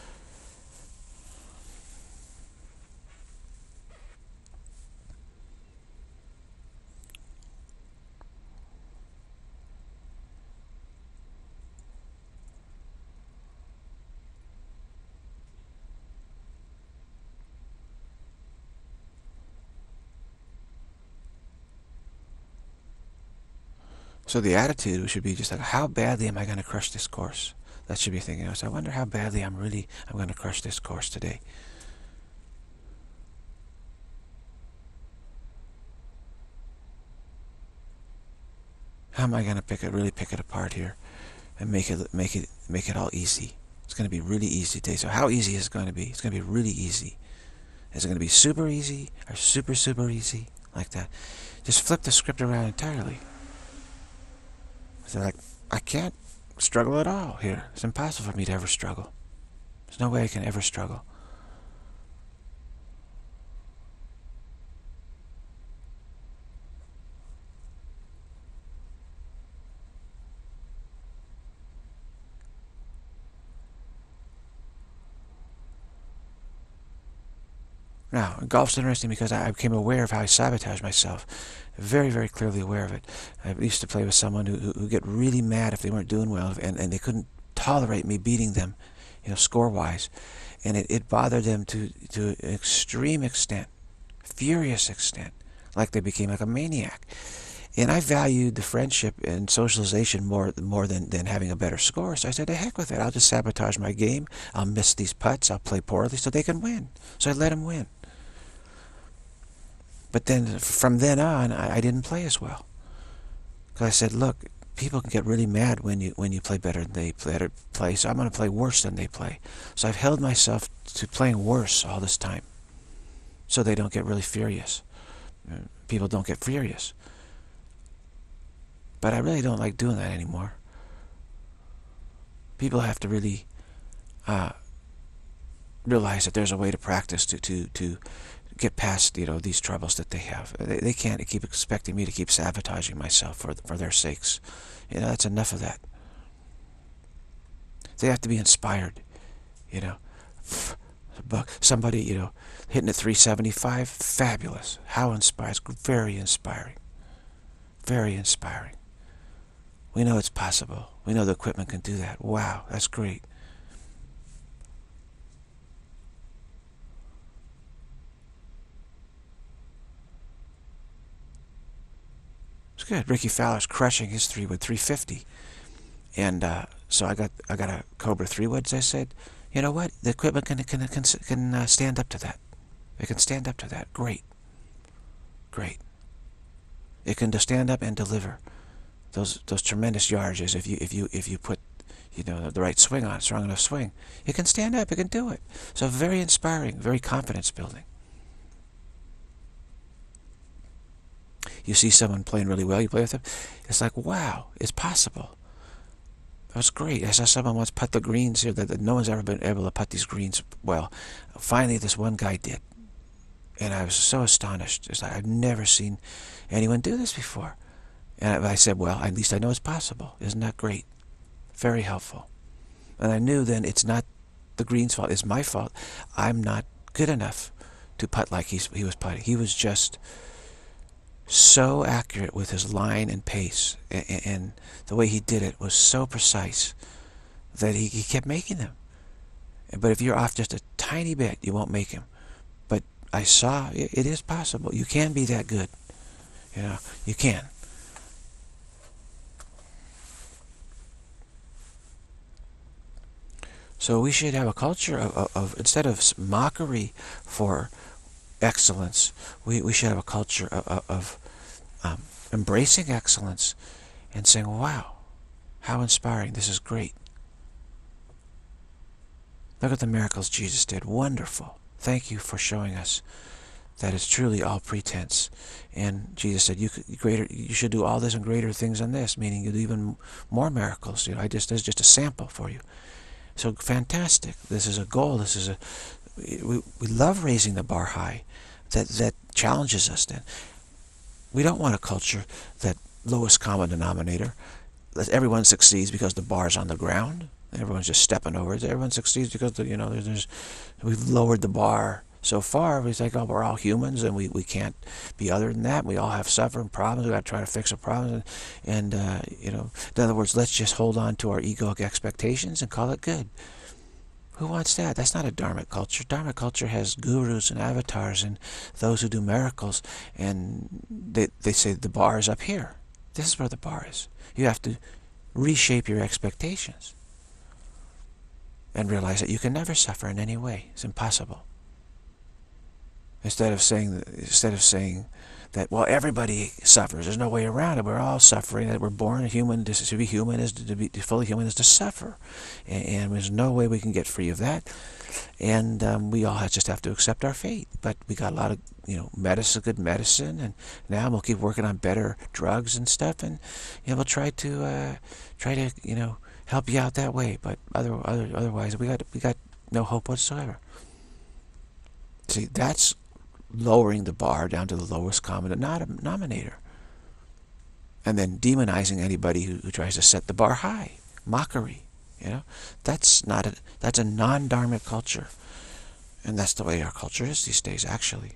So the attitude should be just like, how badly am I going to crush this course? That should be thinking. So I wonder how badly I'm going to crush this course today. How am I going to really pick it apart here and make it all easy? It's going to be really easy today. So how easy is it going to be? It's going to be really easy. Is it going to be super easy or super, super easy? Like that. Just flip the script around entirely. So like, I can't struggle at all here. It's impossible for me to ever struggle. There's no way I can ever struggle. Now, golf's interesting because I became aware of how I sabotage myself. Very, very clearly aware of it. I used to play with someone who get really mad if they weren't doing well, and they couldn't tolerate me beating them, score-wise. And it bothered them to an extreme extent, furious extent, like they became like a maniac. And I valued the friendship and socialization more than having a better score. So I said, to heck with it. I'll just sabotage my game. I'll miss these putts. I'll play poorly so they can win. So I let them win. But then, from then on, I didn't play as well. Because I said, look, people can get really mad when you play better than they play. So I'm going to play worse than they play. So I've held myself to playing worse all this time. So they don't get really furious. People don't get furious. But I really don't like doing that anymore. People have to really realize that there's a way to practice to get past these troubles that they have. They can't keep expecting me to keep sabotaging myself for their sakes. That's enough of that. They have to be inspired. Somebody hitting at 375, fabulous. How inspiring! Very inspiring. Very inspiring. We know it's possible. We know the equipment can do that. Wow, that's great. It's good. Ricky Fowler's crushing his 3-wood 350. And so I got a Cobra 3-wood, as I said. You know what? The equipment can stand up to that. It can stand up to that. Great. Great. It can stand up and deliver those tremendous yardages if you put the right swing on, strong enough swing. It can stand up. It can do it. So very inspiring, very confidence building. You see someone playing really well, you play with them, it's like, wow, it's possible. That was great. I saw someone once putt the greens here that no one's ever been able to putt these greens well. Finally, this one guy did. And I was so astonished. It's like, I've never seen anyone do this before. And I said, well, at least I know it's possible. Isn't that great? Very helpful. And I knew then it's not the green's fault. It's my fault. I'm not good enough to putt like he was putting. He was just so accurate with his line and pace, and the way he did it was so precise that he kept making them. But if you're off just a tiny bit, you won't make him. But I saw it is possible. You can be that good. You can. So we should have a culture of instead of mockery for excellence, we should have a culture of embracing excellence and saying, wow, how inspiring, this is great. Look at the miracles Jesus did. Wonderful. Thank you for showing us that is truly all pretense. And Jesus said, you should do all this and greater things than this, meaning you do even more miracles. This is just a sample for you. So fantastic. This is a goal. We love raising the bar high. That challenges us then. We don't want a culture that lowest common denominator, that everyone succeeds because the bar's on the ground. Everyone's just stepping over it. Everyone succeeds because we've lowered the bar so far. We think, oh, we're all humans and we can't be other than that. We all have suffering problems. We got to try to fix our problems. And in other words, let's just hold on to our egoic expectations and call it good. Who wants that? That's not a dharmic culture. Dharmic culture has gurus and avatars and those who do miracles, and they say the bar is up here. This is where the bar is. You have to reshape your expectations and realize that you can never suffer in any way. It's impossible. Instead of saying that, well, everybody suffers. There's no way around it. We're all suffering. That we're born human. To be human is to be fully human is to suffer, and there's no way we can get free of that. And we all just have to accept our fate. But we got a lot of medicine, good medicine, and now we'll keep working on better drugs and stuff, and we'll try to help you out that way. But otherwise, we got no hope whatsoever. See, that's lowering the bar down to the lowest common denominator, and then demonizing anybody who tries to set the bar high. Mockery, that's a non-dharmic culture, and that's the way our culture is these days, actually.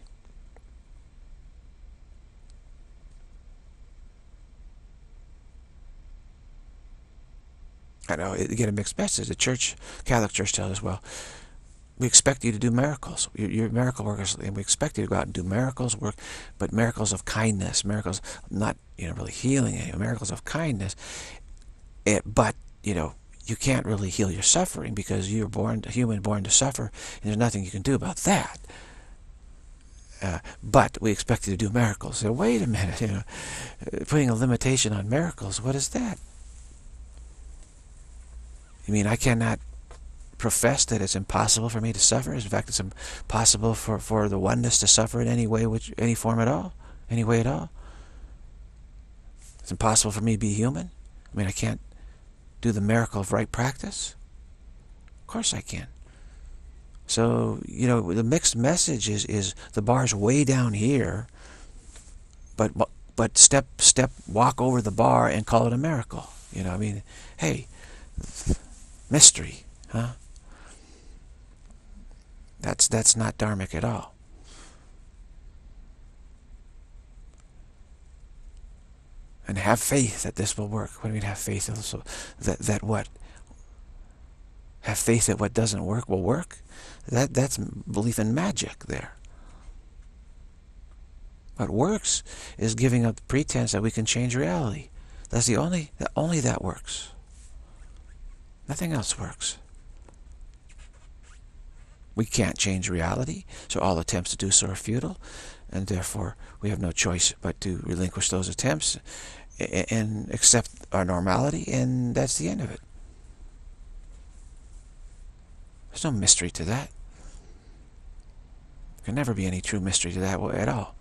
I know you get a mixed message. The Catholic Church tells us, well, we expect you to do miracles. You're miracle workers, and we expect you to go out and do miracles, but miracles of kindness, miracles not really healing, miracles of kindness. But you can't really heal your suffering because you're a human born to suffer, and there's nothing you can do about that. But we expect you to do miracles. So wait a minute, putting a limitation on miracles, what is that? You mean I cannot profess that it's impossible for me to suffer? In fact, it's impossible for the oneness to suffer in any way, any form at all, any way at all. It's impossible for me to be human. I mean, I can't do the miracle of right practice. Of course I can. So the mixed message is the bar's way down here, but walk over the bar and call it a miracle. I mean, hey, mystery, huh? That's not dharmic at all. And have faith that this will work. What do you mean have faith? Also, that what? Have faith that what doesn't work will work? That's belief in magic there. What works is giving up the pretense that we can change reality. That's only that works. Nothing else works. We can't change reality, so all attempts to do so are futile, and therefore we have no choice but to relinquish those attempts and accept our normality, and that's the end of it. There's no mystery to that. There can never be any true mystery to that at all.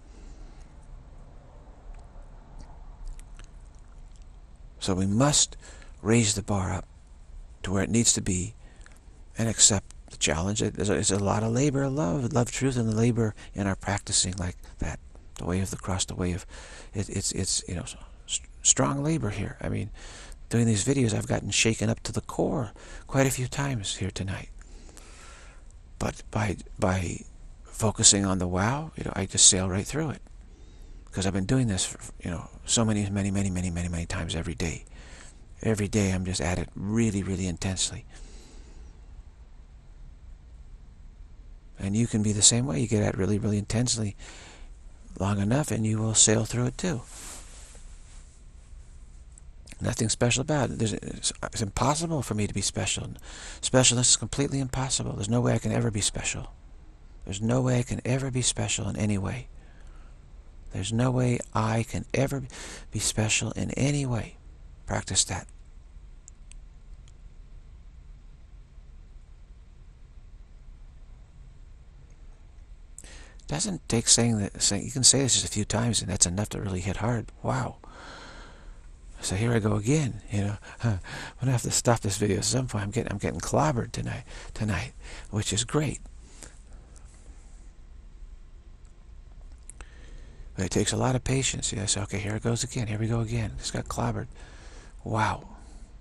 So we must raise the bar up to where it needs to be and accept the challenge. It's a lot of labor, love truth, and the labor in our practicing like that. The way of the cross, the way of it's strong labor here. I mean, doing these videos, I've gotten shaken up to the core quite a few times here tonight. But by focusing on the wow, I just sail right through it, because I've been doing this for so many times every day. Every day I'm just at it really, really intensely. And you can be the same way. You get at it really, really intensely long enough, and you will sail through it too. Nothing special about it. It's impossible for me to be special. Specialness is completely impossible. There's no way I can ever be special. There's no way I can ever be special in any way. There's no way I can ever be special in any way. Practice that. Doesn't take saying that. You can say this just a few times, and that's enough to really hit hard. Wow. So here I go again. I'm gonna have to stop this video at some point. I'm getting clobbered tonight, which is great. But it takes a lot of patience. Yes. Okay. Here it goes again. Here we go again. Just got clobbered. Wow.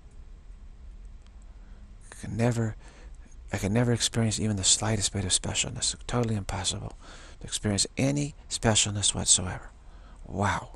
I can never experience even the slightest bit of specialness. Totally impossible to experience any specialness whatsoever. Wow.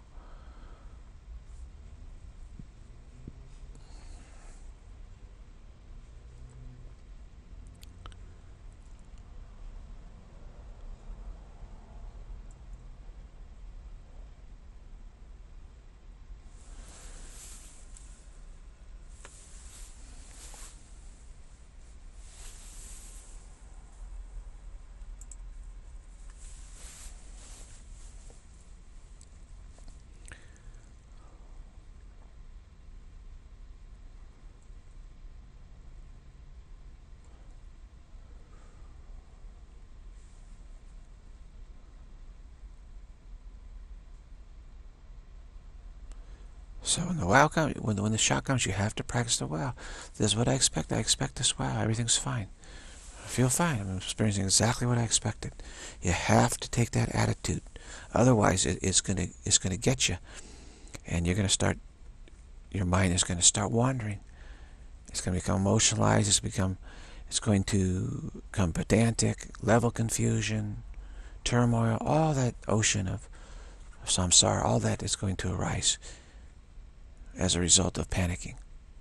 So when the wow comes, when the shock comes, you have to practice the wow. This is what I expect. I expect this wow. Everything's fine. I feel fine. I'm experiencing exactly what I expected. You have to take that attitude. Otherwise, it's gonna get you, and you're gonna start. Your mind is gonna start wandering. It's gonna become emotionalized. It's going to become pedantic, level confusion, turmoil. All that ocean of samsara. All that is going to arise as a result of panicking.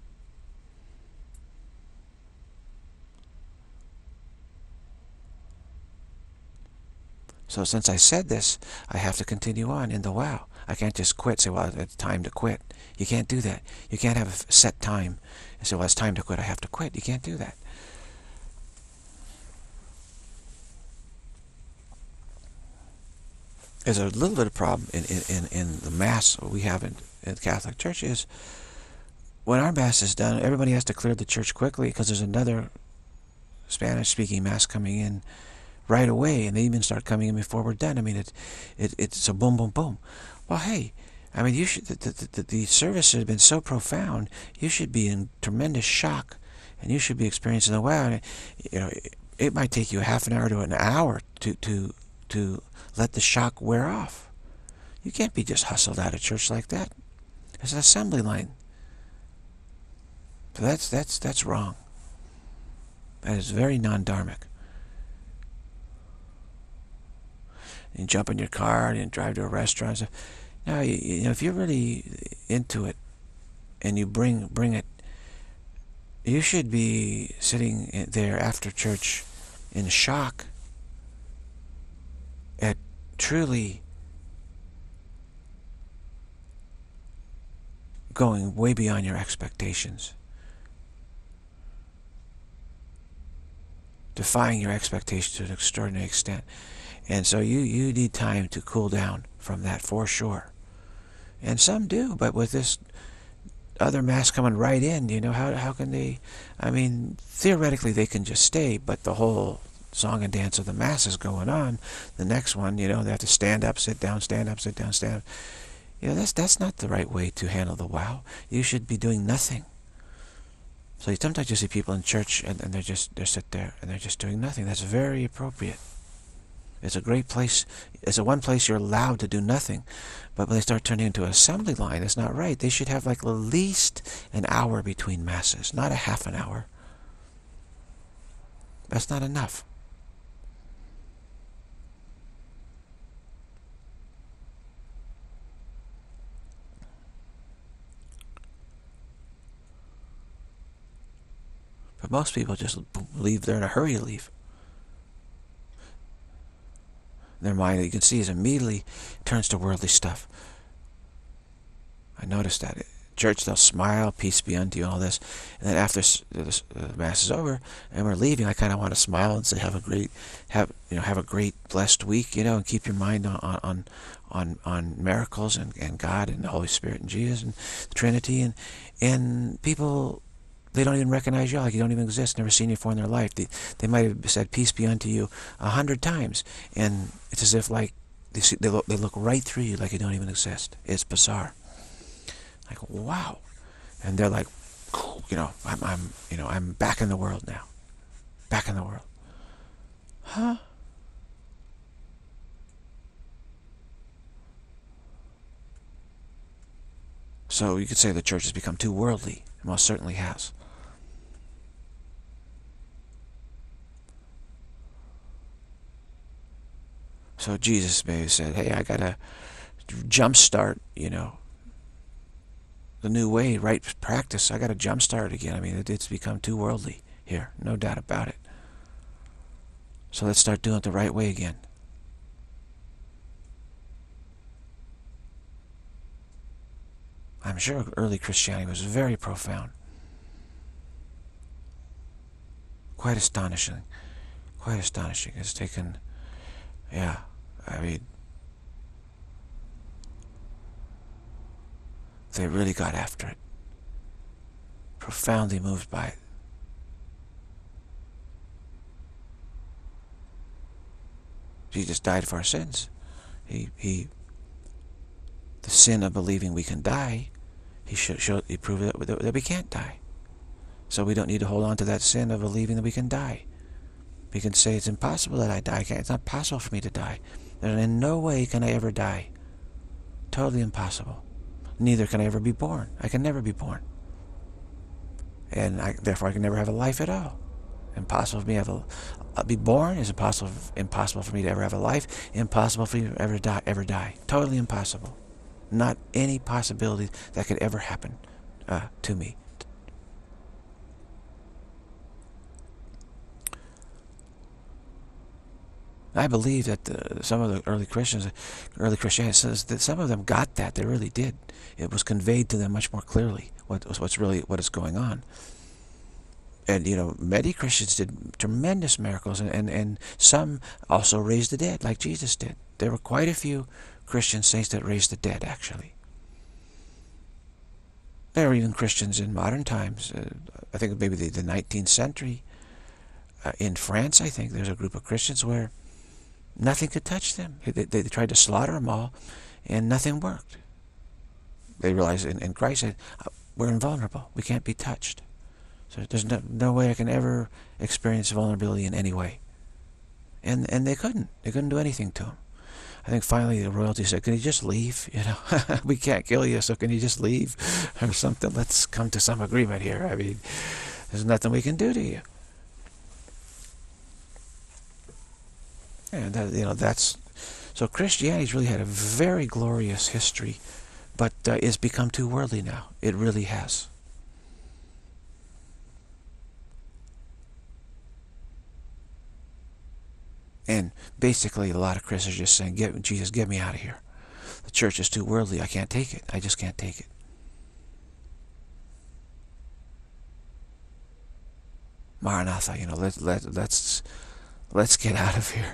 So since I said this, I have to continue on in the wow. I can't just quit, say, well, it's time to quit. You can't do that. You can't have a set time and say, well, it's time to quit, I have to quit. You can't do that. There's a little bit of problem in the Mass we have in the Catholic Church is when our Mass is done, everybody has to clear the church quickly because there's another Spanish-speaking Mass coming in right away, and they even start coming in before we're done. I mean, it's a boom, boom, boom. Well, hey, I mean, you should the service has been so profound. You should be in tremendous shock, and you should be experiencing the wow. And, it might take you half an hour to an hour to let the shock wear off. You can't be just hustled out of church like that. It's an assembly line. So that's wrong. That is very non-dharmic. You jump in your car and drive to a restaurant. Now, if you're really into it and you bring it, you should be sitting there after church in shock at truly going way beyond your expectations, defying your expectations to an extraordinary extent. And so you need time to cool down from that for sure. And some do, but with this other Mass coming right in, how can they? I mean, theoretically they can just stay, but the whole song and dance of the Mass is going on. The next one, they have to stand up, sit down, stand up, sit down, stand up. That's not the right way to handle the wow. You should be doing nothing. So sometimes you see people in church and they sit there and they're just doing nothing. That's very appropriate. It's a great place. It's the one place you're allowed to do nothing. But when they start turning into an assembly line, it's not right. They should have like at least an hour between Masses, not a half an hour. That's not enough. But most people just leave. They're in a hurry to leave. Their mind, you can see, is immediately turns to worldly stuff. I noticed that. Church, they'll smile, peace be unto you, all this. And then after the Mass is over and we're leaving, I kind of want to smile and say, have a great blessed week, and keep your mind on miracles and God and the Holy Spirit and Jesus and the Trinity. And people They don't even recognize you, like you don't even exist, never seen you before in their life. They might have said, peace be unto you 100 times. And it's as if like they look right through you like you don't even exist. It's bizarre. Like, wow. And they're like, I'm back in the world now. Back in the world. Huh? So you could say the church has become too worldly. It most certainly has. So Jesus maybe said, hey, I got to jumpstart, the new way, right practice. I got to jumpstart again. I mean, it's become too worldly here. No doubt about it. So let's start doing it the right way again. I'm sure early Christianity was very profound. Quite astonishing. Quite astonishing. It's taken, yeah, I mean, they really got after it. Profoundly moved by it. Jesus died for our sins. The sin of believing we can die, he proved that we can't die. So we don't need to hold on to that sin of believing that we can die. We can say it's impossible that I die. It's not possible for me to die. And in no way can I ever die. Totally impossible. Neither can I ever be born. I can never be born. And therefore I can never have a life at all. Impossible for me to be born is impossible for me to ever have a life. Impossible for me to ever die. Totally impossible. Not any possibility that could ever happen to me. I believe that some of the early Christianity says that some of them got that. They really did. It was conveyed to them much more clearly what is going on. And many Christians did tremendous miracles, and some also raised the dead, like Jesus did. There were quite a few Christian saints that raised the dead, actually. There were even Christians in modern times. I think maybe the 19th century. In France, I think, there's a group of Christians where nothing could touch them. They tried to slaughter them all, and nothing worked. They realized in Christ that we're invulnerable. We can't be touched. So there's no way I can ever experience vulnerability in any way. And they couldn't. They couldn't do anything to him. I think finally the royalty said, can you just leave? We can't kill you, so can you just leave? Or something. Let's come to some agreement here. I mean, there's nothing we can do to you. And that's... So Christianity's really had a very glorious history, but it's become too worldly now. It really has. And basically, a lot of Christians are just saying, Jesus, get me out of here. The church is too worldly. I can't take it. I just can't take it. Maranatha, let's get out of here.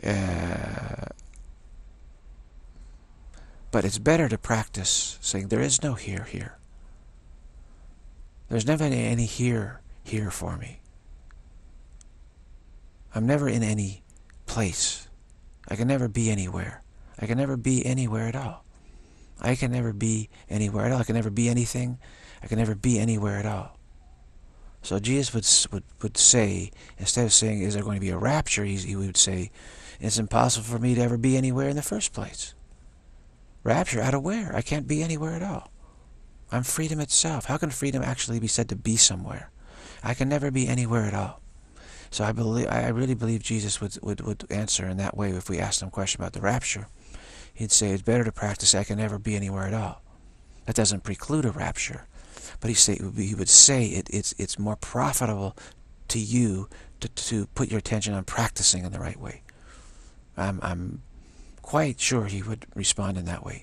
But it's better to practice saying, there is no here. There's never any here for me. I'm never in any place. I can never be anywhere. I can never be anywhere at all. I can never be anywhere at all. I can never be anything. I can never be anywhere at all. So Jesus would say, instead of saying, is there going to be a rapture, he would say, it's impossible for me to ever be anywhere in the first place. Rapture out of where? I can't be anywhere at all. I'm freedom itself. How can freedom actually be said to be somewhere? I can never be anywhere at all. So I really believe Jesus would answer in that way if we asked him a question about the rapture. He'd say it's better to practice I can never be anywhere at all. That doesn't preclude a rapture, but he would say it's more profitable to you to put your attention on practicing in the right way. I'm quite sure he would respond in that way.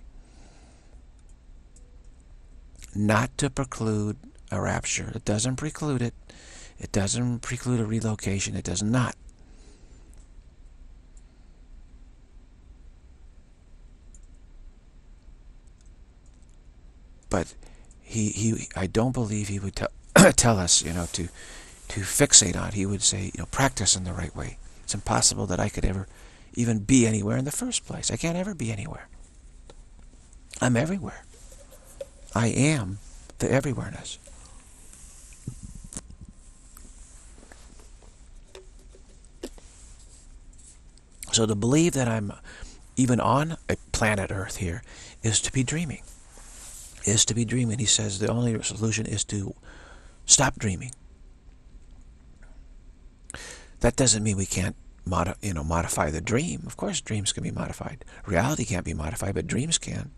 Not to preclude a rapture. It doesn't preclude it. It doesn't preclude a relocation. It does not. But I don't believe he would tell tell us, to fixate on. He would say, practice in the right way. It's impossible that I could ever even be anywhere in the first place. I can't ever be anywhere. I'm everywhere. I am the everywhereness. So to believe that I'm even on a planet Earth here is to be dreaming. Is to be dreaming. He says the only solution is to stop dreaming. That doesn't mean we can't modify the dream. Of course dreams can be modified. Reality can't be modified, but dreams can.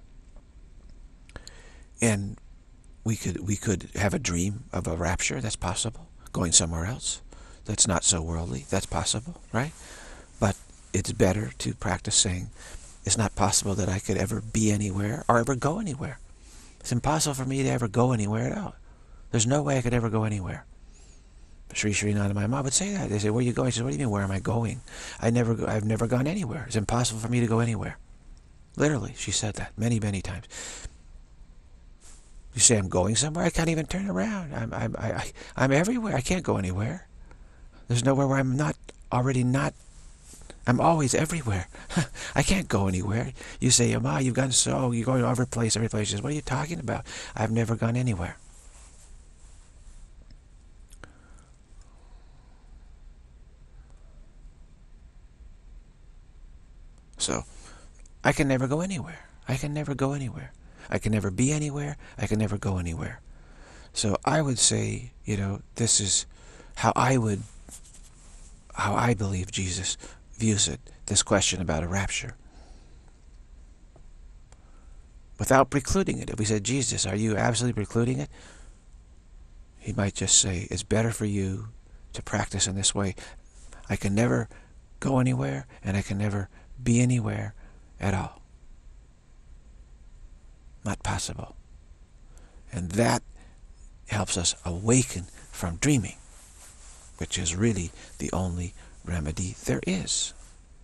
And we could have a dream of a rapture. That's possible. Going somewhere else that's not so worldly. That's possible, right? But it's better to practice saying, it's not possible that I could ever be anywhere or ever go anywhere. It's impossible for me to ever go anywhere at all. There's no way I could ever go anywhere. Sri Srinada, my mom, would say that. They say, where are you going? She says, what do you mean, where am I going? I've never gone anywhere. It's impossible for me to go anywhere. Literally, she said that many, many times. You say I'm going somewhere? I can't even turn around. I'm everywhere. I can't go anywhere. There's nowhere where I'm not already not. I'm always everywhere. I can't go anywhere. You say, Ma, you're going every place, every place. She says, what are you talking about? I've never gone anywhere. So, I can never go anywhere. I can never go anywhere. I can never be anywhere. I can never go anywhere. So I would say, this is how I believe Jesus views it, this question about a rapture. Without precluding it. If we said, Jesus, are you absolutely precluding it? He might just say, it's better for you to practice in this way. I can never go anywhere, and I can never be anywhere at all. Not possible. And that helps us awaken from dreaming, which is really the only remedy there is.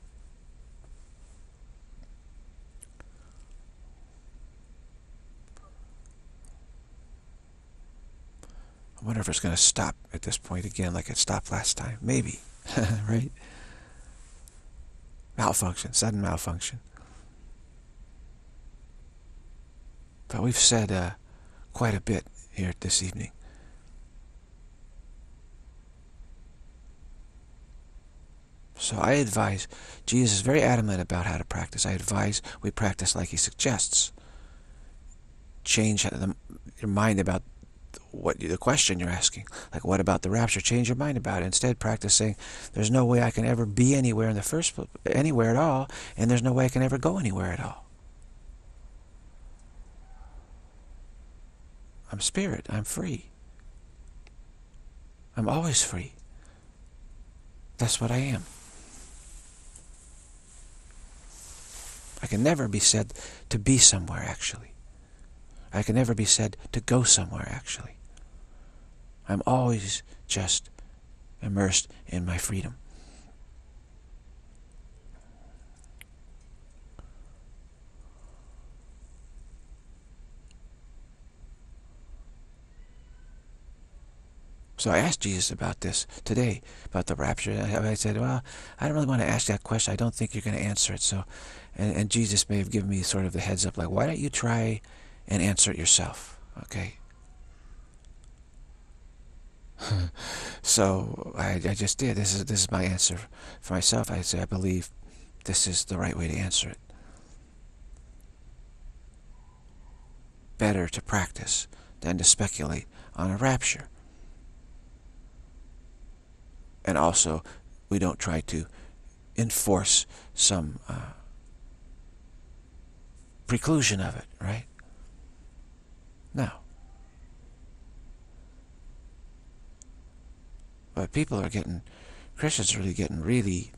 I wonder if it's going to stop at this point again like it stopped last time. Maybe. Right? Malfunction, sudden malfunction. But we've said quite a bit here this evening. So I advise, Jesus is very adamant about how to practice. I advise we practice like he suggests. Change your mind about the question you're asking. Like, what about the rapture? Change your mind about it. Instead, practice saying, there's no way I can ever be anywhere anywhere at all, and there's no way I can ever go anywhere at all. I'm spirit. I'm free. I'm always free. That's what I am. I can never be said to be somewhere, actually. I can never be said to go somewhere, actually. I'm always just immersed in my freedom. So I asked Jesus about this today, about the rapture. I said, well, I don't really want to ask that question. I don't think you're going to answer it. So, and Jesus may have given me sort of the heads up, like, why don't you try and answer it yourself, okay? So I just did. This is my answer for myself. I say I believe this is the right way to answer it. Better to practice than to speculate on a rapture. And also, we don't try to enforce some preclusion of it, right? No. But people are Christians are really,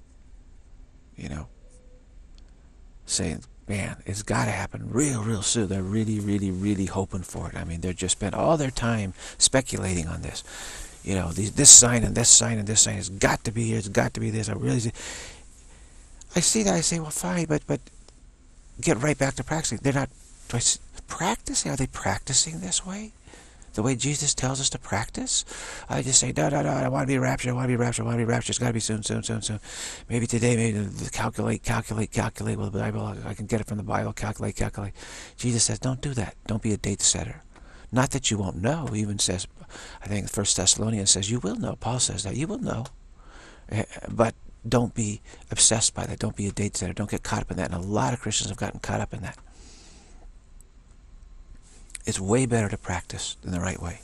saying, man, it's got to happen real soon. They're really hoping for it. I mean, they've just spent all their time speculating on this. This sign and this sign and this sign has got to be here. It's got to be this. I see that. I say, well, fine, but get right back to practicing. They're not practicing. Are they practicing this way? the way Jesus tells us to practice. I just say, no, no, no, I want to be raptured, I want to be raptured, I want to be raptured. It's got to be soon, soon, soon, soon. Maybe today, maybe calculate with the Bible. I can get it from the Bible, calculate. Jesus says, don't do that. Don't be a date setter. Not that you won't know. He even says, I think 1 Thessalonians says, you will know. Paul says that. You will know. But don't be obsessed by that. Don't be a date setter. Don't get caught up in that. And a lot of Christians have gotten caught up in that. It's way better to practice than the right way.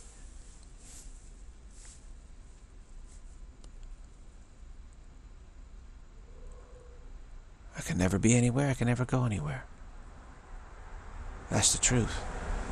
I can never be anywhere. I can never go anywhere. That's the truth.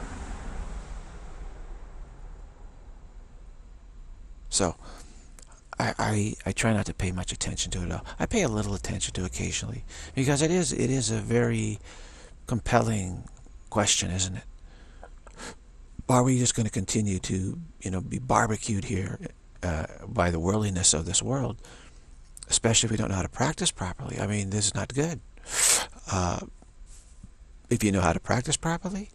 So, I try not to pay much attention to it all. I pay a little attention to it occasionally, because it is a very compelling question, isn't it? Are we just going to continue to, be barbecued here by the worldliness of this world, especially if we don't know how to practice properly? I mean, this is not good. If you know how to practice properly,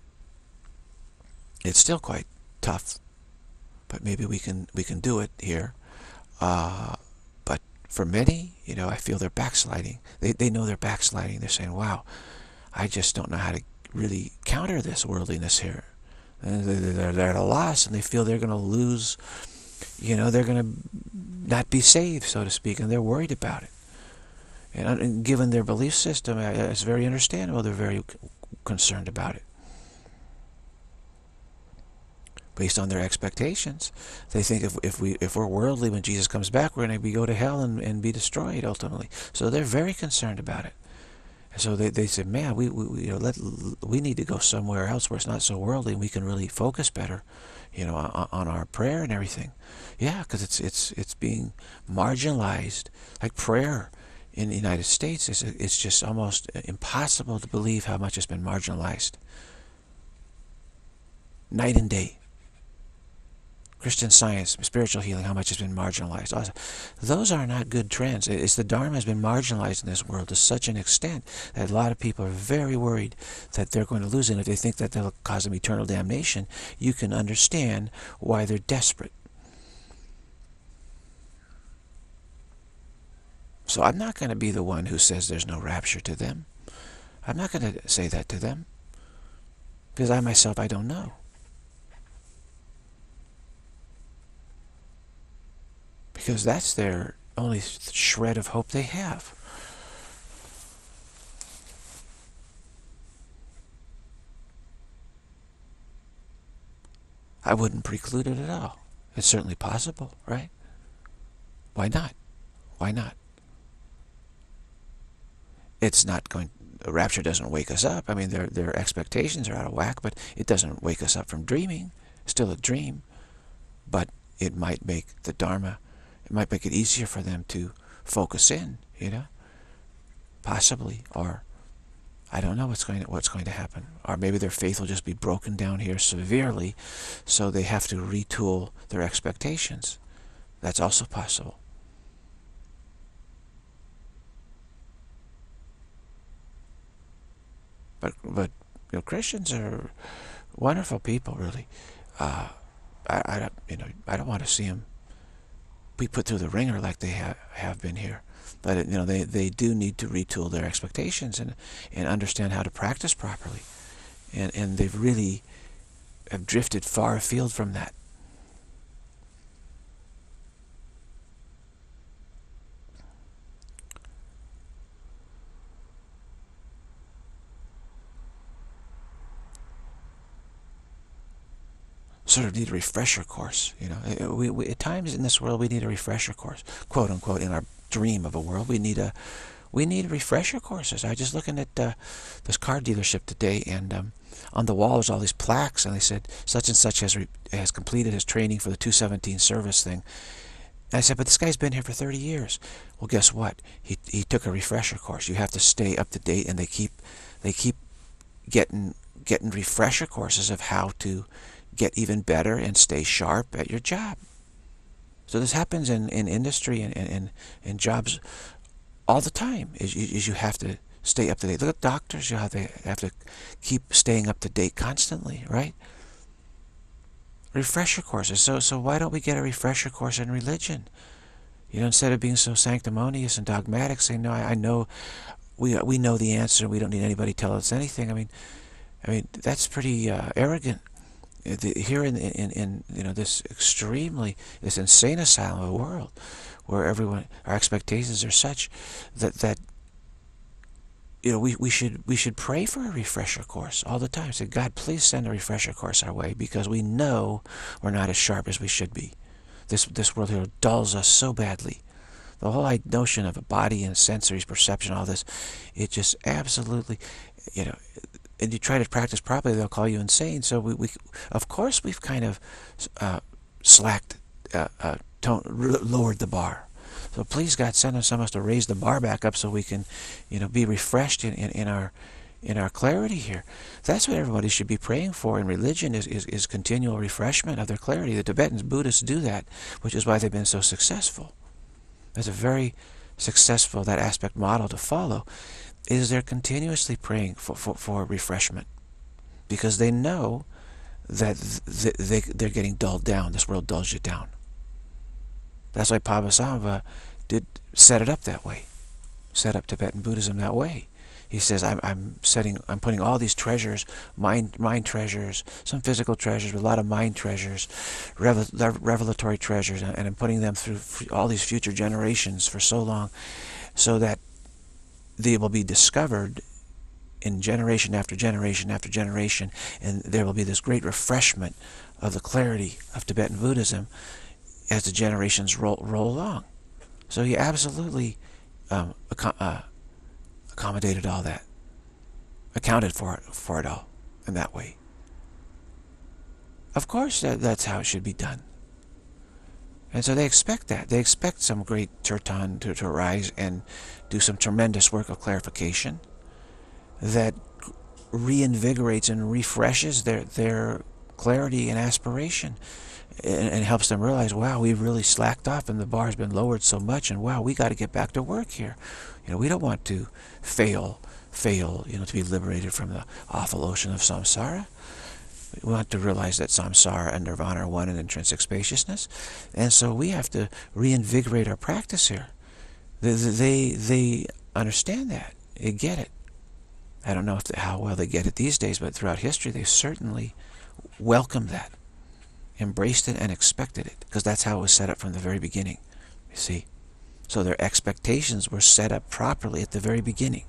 it's still quite tough, but maybe we can do it here. But for many, I feel they're backsliding. They know they're backsliding. They're saying, wow, I just don't know how to really counter this worldliness here. And they're at a loss, and they feel they're going to lose, they're going to not be saved, so to speak, and they're worried about it. And given their belief system, it's very understandable they're very concerned about it. Based on their expectations, they think if we're worldly when Jesus comes back, we're going to go to hell and be destroyed ultimately. So they're very concerned about it. And so they said, man, we need to go somewhere else where it's not so worldly, and we can really focus better, on our prayer and everything. Yeah, because it's being marginalized. Like prayer in the United States, it's just almost impossible to believe how much it's been marginalized. Night and day. Christian Science, spiritual healing, how much has been marginalized. Those are not good trends. It's the Dharma has been marginalized in this world to such an extent that a lot of people are very worried that they're going to lose it. And if they think that they'll cause them eternal damnation, you can understand why they're desperate. So I'm not going to be the one who says there's no rapture to them. I'm not going to say that to them, because I myself, I don't know. Because that's their only shred of hope they have. I wouldn't preclude it at all. It's certainly possible, right? Why not? Why not? It's not going... Rapture doesn't wake us up. I mean, their expectations are out of whack, but it doesn't wake us up from dreaming. It's still a dream. But it might make the Dharma... It might make it easier for them to focus in, possibly, or I don't know what's going to happen, or maybe their faith will just be broken down here severely, so they have to retool their expectations. That's also possible. But Christians are wonderful people, really. I don't want to see them be put through the ringer like they have been here. But they do need to retool their expectations and understand how to practice properly. And they've really have drifted far afield from that. Sort of need a refresher course, we at times in this world we need a refresher course, quote unquote. In our dream of a world, we need refresher courses. I was just looking at this car dealership today, and on the wall there's all these plaques, and they said such and such has completed his training for the 217 service thing. And I said, but this guy's been here for 30 years. Well, guess what? He took a refresher course. You have to stay up to date, and they keep getting refresher courses of how to get even better and stay sharp at your job. So this happens in industry and in jobs all the time. Is you have to stay up to date. Look at doctors. They have to keep staying up to date constantly, right? refresher courses. So why don't we get a refresher course in religion? Instead of being so sanctimonious and dogmatic, saying, no, I know, we know the answer. We don't need anybody to tell us anything. I mean that's pretty arrogant. Here in this insane asylum of a world, where our expectations are such that we should pray for a refresher course all the time. Say, God, please send a refresher course our way, because we know we're not as sharp as we should be. This world here dulls us so badly. The whole notion of a body and sensories, perception, all this, it just absolutely, and you try to practice properly, they'll call you insane. So we of course, we've kind of slacked, lowered the bar. So please, God, send us some of us to raise the bar back up, so we can, be refreshed in our clarity here. That's what everybody should be praying for in religion, is continual refreshment of their clarity. The Tibetans, Buddhists do that, which is why they've been so successful. It's a very successful, that aspect model to follow, is they're continuously praying for refreshment, because they know that they're getting dulled down. This world dulls you down. That's why Pabasambhava did set it up that way, set up Tibetan Buddhism that way. He says, I'm putting all these treasures, mind treasures, some physical treasures, but a lot of mind treasures, revelatory treasures, and I'm putting them through all these future generations for so long, so that they will be discovered in generation after generation after generation, and there will be this great refreshment of the clarity of Tibetan Buddhism as the generations roll along. So he absolutely accommodated all that, accounted for it all in that way. Of course, that's how it should be done. And so they expect that. They expect some great Kirtan to arise and do some tremendous work of clarification that reinvigorates and refreshes their clarity and aspiration, and helps them realize, wow, we've really slacked off and the bar's been lowered so much, and wow, we got to get back to work here. We don't want to fail, to be liberated from the awful ocean of samsara. We want to realize that samsara and nirvana are one in intrinsic spaciousness, and so we have to reinvigorate our practice here. They understand that. They get it. I don't know how well they get it these days, but throughout history, they've certainly welcomed that, embraced it, and expected it, because that's how it was set up from the very beginning, you see. So their expectations were set up properly at the very beginning.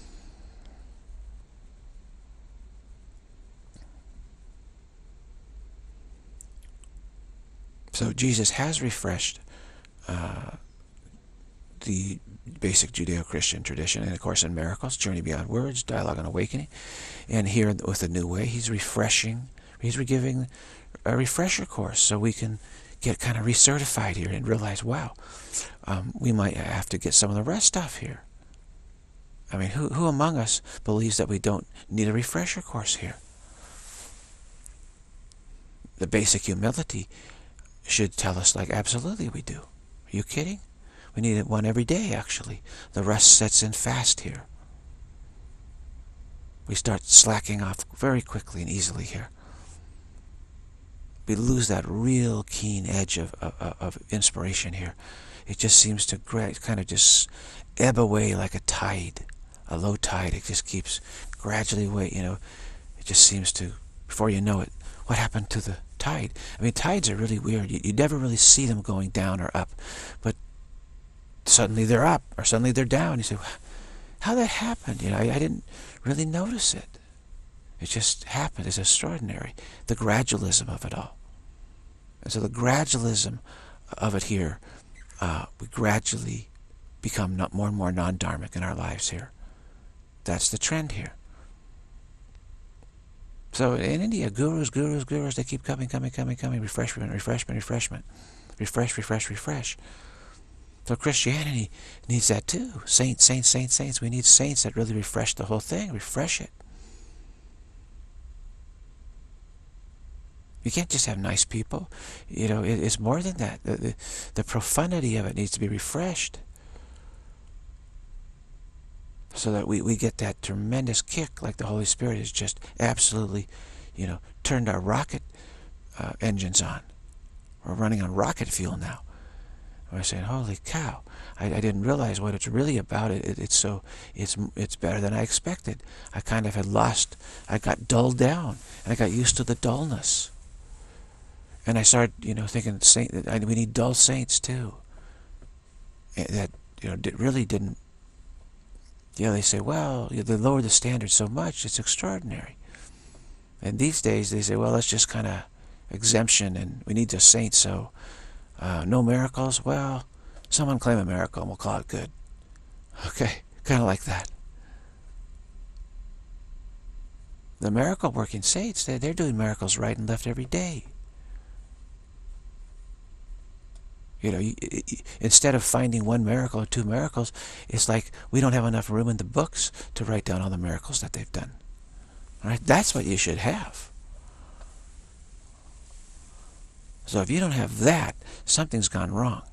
So Jesus has refreshed the basic Judeo-Christian tradition, and of course in Miracles, Journey Beyond Words, Dialogue on Awakening, and here with a new way, he's refreshing, he's giving a refresher course, so we can get kind of recertified here and realize, wow, we might have to get some of the rest stuff here. I mean, who among us believes that we don't need a refresher course here? The basic humility should tell us, like, absolutely we do. Are you kidding? We need one every day, actually. The rest sets in fast here. We start slacking off very quickly and easily here. We lose that real keen edge of inspiration here. It just seems to kind of just ebb away like a tide, a low tide. It just keeps gradually away, It just seems to, before you know it, what happened to the tide? I mean, tides are really weird. You never really see them going down or up, but suddenly they're up or suddenly they're down. You say, how that happened? I didn't really notice it. It just happened. It's extraordinary. The gradualism of it all. And so the gradualism of it here, we gradually become more and more non-dharmic in our lives here. That's the trend here. So in India, gurus, they keep coming. Refreshment. Refresh. So Christianity needs that too. Saints. We need saints that really refresh the whole thing. Refresh it. You can't just have nice people. It's more than that. The profundity of it needs to be refreshed, so that we get that tremendous kick, like the Holy Spirit has just absolutely, turned our rocket engines on. We're running on rocket fuel now. We're saying, holy cow, I didn't realize what it's really about. It's better than I expected. I kind of had lost, I got dulled down, and I got used to the dullness. And I started, thinking, we need dull saints too. That, really didn't, they say, well, they lower the standard so much, it's extraordinary. And these days, they say, well, let's just kind of exemption, and we need the saints, so no miracles. Well, someone claim a miracle, and we'll call it good. Okay, kind of like that. The miracle-working saints, they're doing miracles right and left every day. Instead of finding one miracle or two miracles, it's like we don't have enough room in the books to write down all the miracles that they've done. All right, that's what you should have. So if you don't have that, something's gone wrong.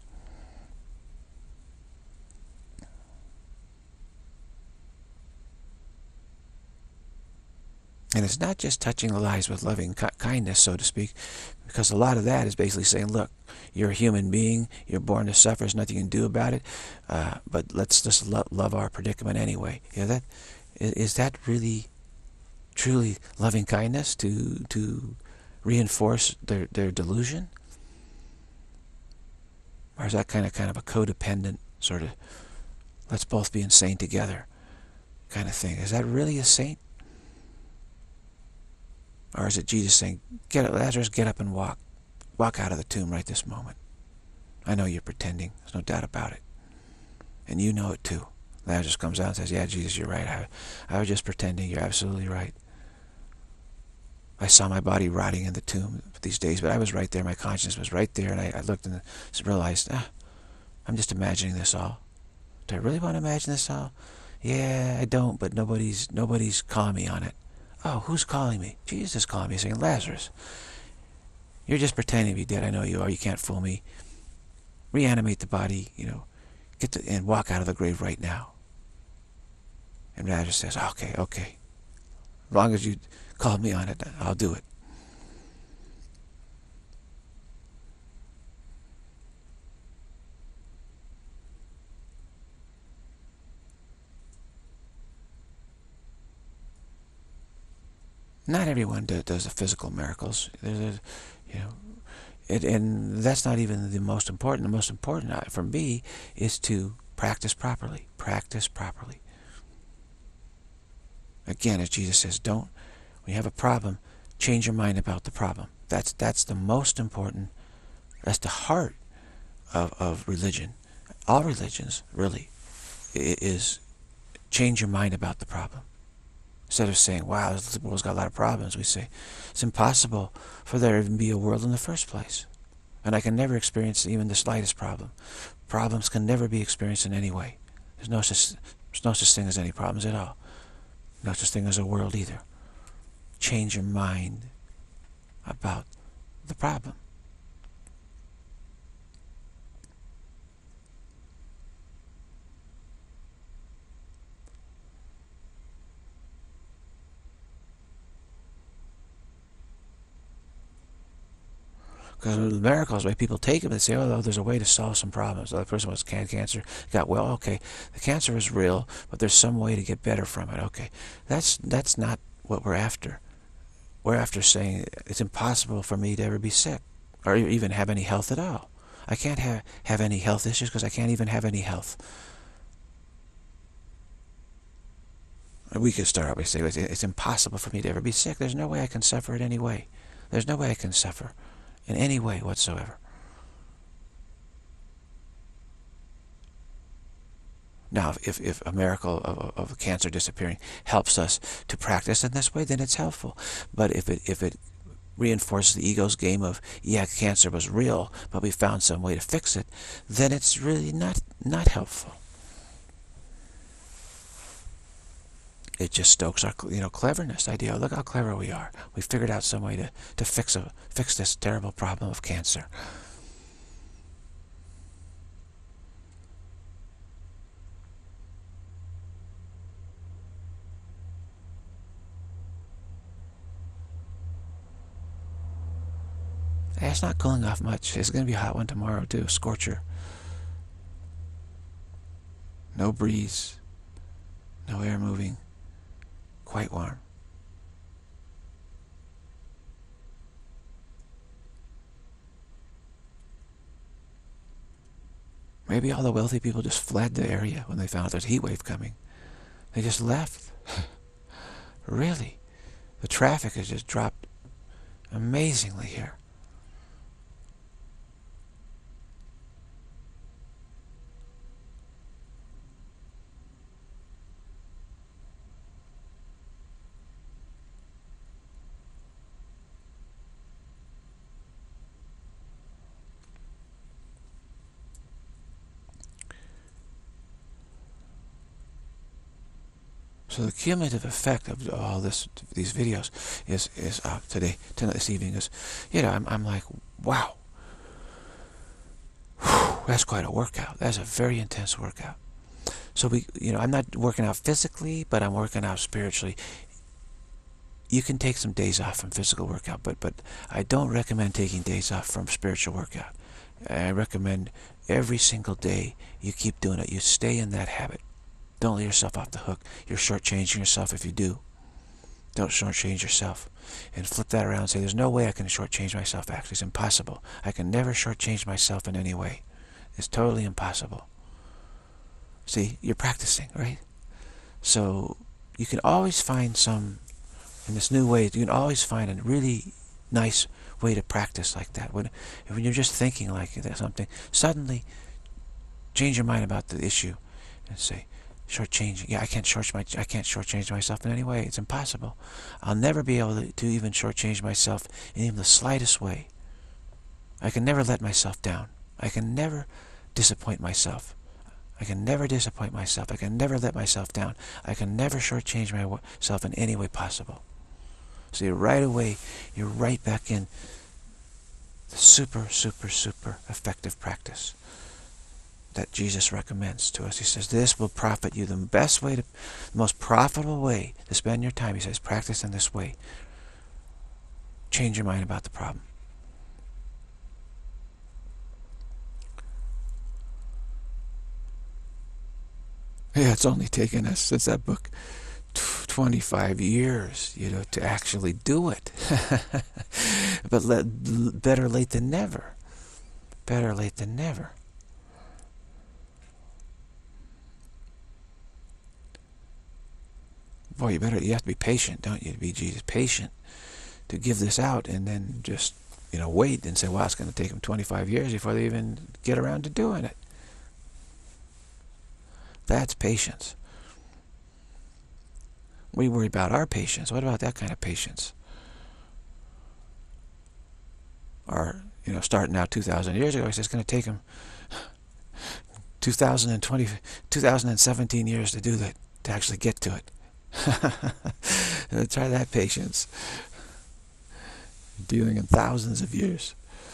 And it's not just touching the lives with loving kindness, so to speak, because a lot of that is basically saying, look, you're a human being, you're born to suffer, there's nothing you can do about it, but let's just love our predicament anyway. Is that really, truly loving kindness to reinforce their delusion? Or is that kind of a codependent sort of, let's both be insane together kind of thing? Is that really a saint? Or is it Jesus saying, Lazarus, get up and walk. Walk out of the tomb right this moment. I know you're pretending. There's no doubt about it. And you know it too. Lazarus comes out and says, yeah, Jesus, you're right. I was just pretending. You're absolutely right. I saw my body rotting in the tomb these days, but I was right there. My conscience was right there. And I looked and realized, I'm just imagining this all. Do I really want to imagine this all? Yeah, I don't, but nobody's calling me on it. Oh, who's calling me? Jesus is calling me, saying, Lazarus, you're just pretending to be dead. I know you are. You can't fool me. Reanimate the body, and walk out of the grave right now. And Lazarus says, okay. As long as you call me on it, I'll do it. Not everyone does the physical miracles. And that's not even the most important. The most important for me is to practice properly. Practice properly. Again, as Jesus says, when you have a problem, change your mind about the problem. That's the most important. That's the heart of religion. All religions, really, is change your mind about the problem. Instead of saying, wow, this world's got a lot of problems, we say, it's impossible for there to even be a world in the first place. And I can never experience even the slightest problem. Problems can never be experienced in any way. There's no such thing as any problems at all. No such thing as a world either. Change your mind about the problem. Because the miracles, right? People take them and say, oh, there's a way to solve some problems. The other person was cancer, got well. Okay, the cancer is real, but there's some way to get better from it. Okay, that's not what we're after. We're after saying it's impossible for me to ever be sick or even have any health at all. I can't have any health issues because I can't even have any health. We could start out by saying it's impossible for me to ever be sick. There's no way I can suffer in any way. There's no way I can suffer in any way whatsoever. Now, if a miracle of cancer disappearing helps us to practice in this way, then it's helpful. But if it reinforces the ego's game of, yeah, cancer was real, but we found some way to fix it, then it's really not helpful. It just stokes our cleverness idea. Look how clever we are. We figured out some way to fix this terrible problem of cancer. it's not cooling off much. It's going to be a hot one tomorrow too, scorcher. No breeze, no air moving, quite warm. Maybe all the wealthy people just fled the area when they found there's a heat wave coming. They just left. Really. The traffic has just dropped amazingly here. So the cumulative effect of all these videos is today, tonight, this evening is, I'm like, wow, whew, that's quite a workout. That's a very intense workout. So I'm not working out physically, but I'm working out spiritually. You can take some days off from physical workout, but I don't recommend taking days off from spiritual workout. I recommend every single day you keep doing it. You stay in that habit. Don't let yourself off the hook. You're shortchanging yourself if you do. Don't shortchange yourself. And flip that around and say, there's no way I can shortchange myself. Actually, it's impossible. I can never shortchange myself in any way. It's totally impossible. See, you're practicing, right? So you can always find some, in this new way, you can always find a really nice way to practice like that. When you're just thinking like something, suddenly change your mind about the issue and say, shortchanging. Yeah, I can't shortchange myself in any way. It's impossible. I'll never be able to even shortchange myself in even the slightest way. I can never let myself down. I can never disappoint myself. I can never disappoint myself. I can never let myself down. I can never shortchange myself in any way possible. So right away, you're right back in the super, super, super effective practice that Jesus recommends to us. He says, this will profit you. The best way, the most profitable way to spend your time, he says, practice in this way. Change your mind about the problem. Yeah, it's only taken us, since that book, 25 years, to actually do it. But better late than never. Better late than never. Boy, you have to be patient, don't you, to be Jesus, patient to give this out, and then just, wait and say, well, it's going to take them 25 years before they even get around to doing it. That's patience. We worry about our patience. What about that kind of patience? Or, starting out 2,000 years ago, he says it's going to take them 2017 years to do that, to actually get to it. Try that patience. Dealing in thousands of years.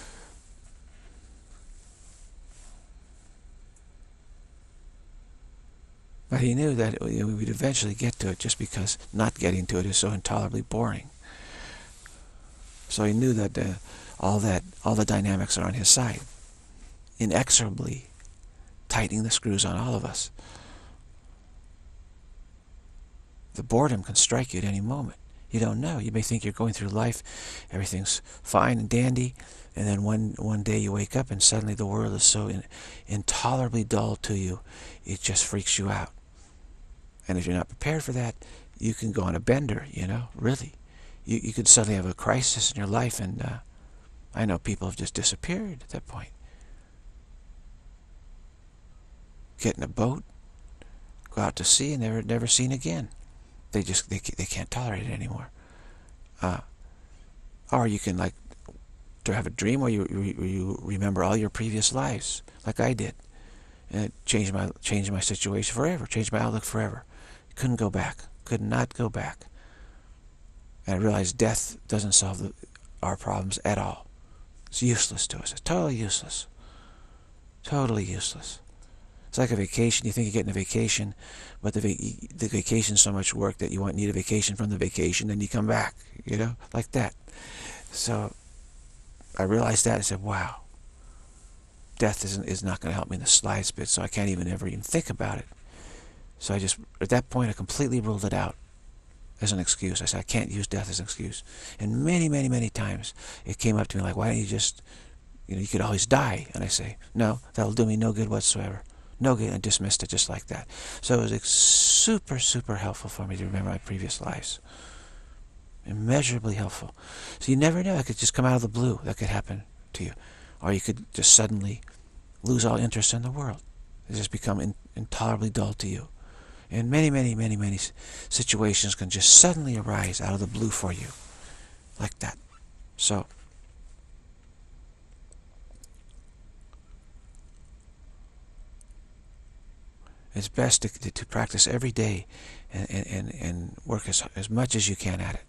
But he knew that we would eventually get to it, just because not getting to it is so intolerably boring. So he knew that all the dynamics are on his side, inexorably tightening the screws on all of us. The boredom can strike you at any moment. You don't know. You may think you're going through life, everything's fine and dandy, and then one day you wake up and suddenly the world is so intolerably dull to you, it just freaks you out. And if you're not prepared for that, you can go on a bender, really. You could suddenly have a crisis in your life, and I know people have just disappeared at that point. Get in a boat, go out to sea, and never seen again. They can't tolerate it anymore. Or you can to have a dream where you remember all your previous lives, like I did, and it changed my situation forever, changed my outlook forever. Couldn't go back, could not go back. And I realized death doesn't solve our problems at all. It's useless to us. It's totally useless. Totally useless. It's like a vacation. You think you're getting a vacation, but the vacation's so much work that you need a vacation from the vacation, then you come back, like that. So I realized that. I said, wow, death is not going to help me in the slightest bit, so I can't ever even think about it. So I just, at that point, I completely ruled it out as an excuse. I said, I can't use death as an excuse. And many, many, many times it came up to me like, why don't you just, you could always die. And I say, no, that'll do me no good whatsoever. No good. I dismissed it just like that. So it was super, super helpful for me to remember my previous lives. Immeasurably helpful. So you never know. It could just come out of the blue. That could happen to you. Or you could just suddenly lose all interest in the world. It just become intolerably dull to you. And many, many, many, many situations can just suddenly arise out of the blue for you. Like that. So it's best to practice every day and work as much as you can at it.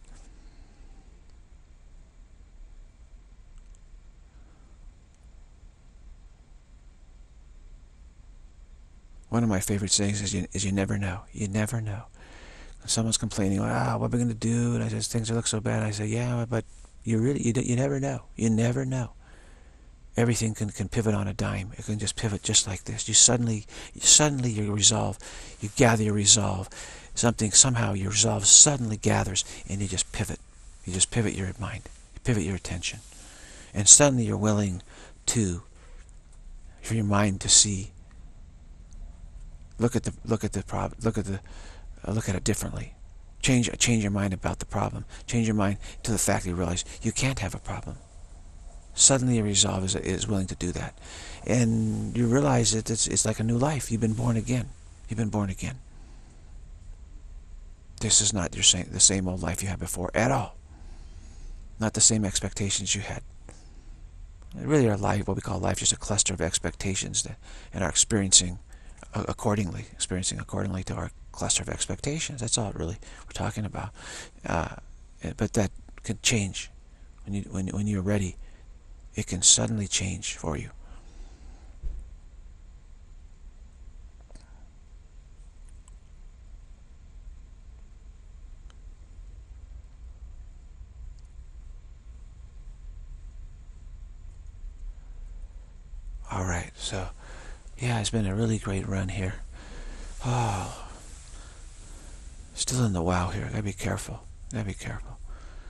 One of my favorite sayings is you never know. You never know. When someone's complaining, what are we going to do? And I just, things look so bad. I say, yeah, but you never know. You never know. Everything can pivot on a dime. It can just pivot just like this. You suddenly your resolve, you gather your resolve. Somehow your resolve suddenly gathers and you just pivot. You just pivot your mind. You pivot your attention. And suddenly you're willing for your mind to see, look at it differently. Change your mind about the problem. Change your mind to the fact that you realize you can't have a problem. Suddenly your resolve is willing to do that. And you realize that it's like a new life. You've been born again. You've been born again. This is not the same old life you had before at all. Not the same expectations you had. Really, our life, what we call life, is just a cluster of expectations and are experiencing accordingly to our cluster of expectations. That's all really we're talking about. But that can change when you're ready. It can suddenly change for you. All right, so yeah, it's been a really great run here. Oh, still in the wow here. Gotta be careful. Gotta be careful.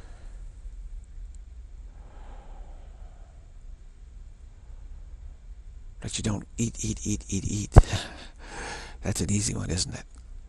That you don't eat. That's an easy one, isn't it?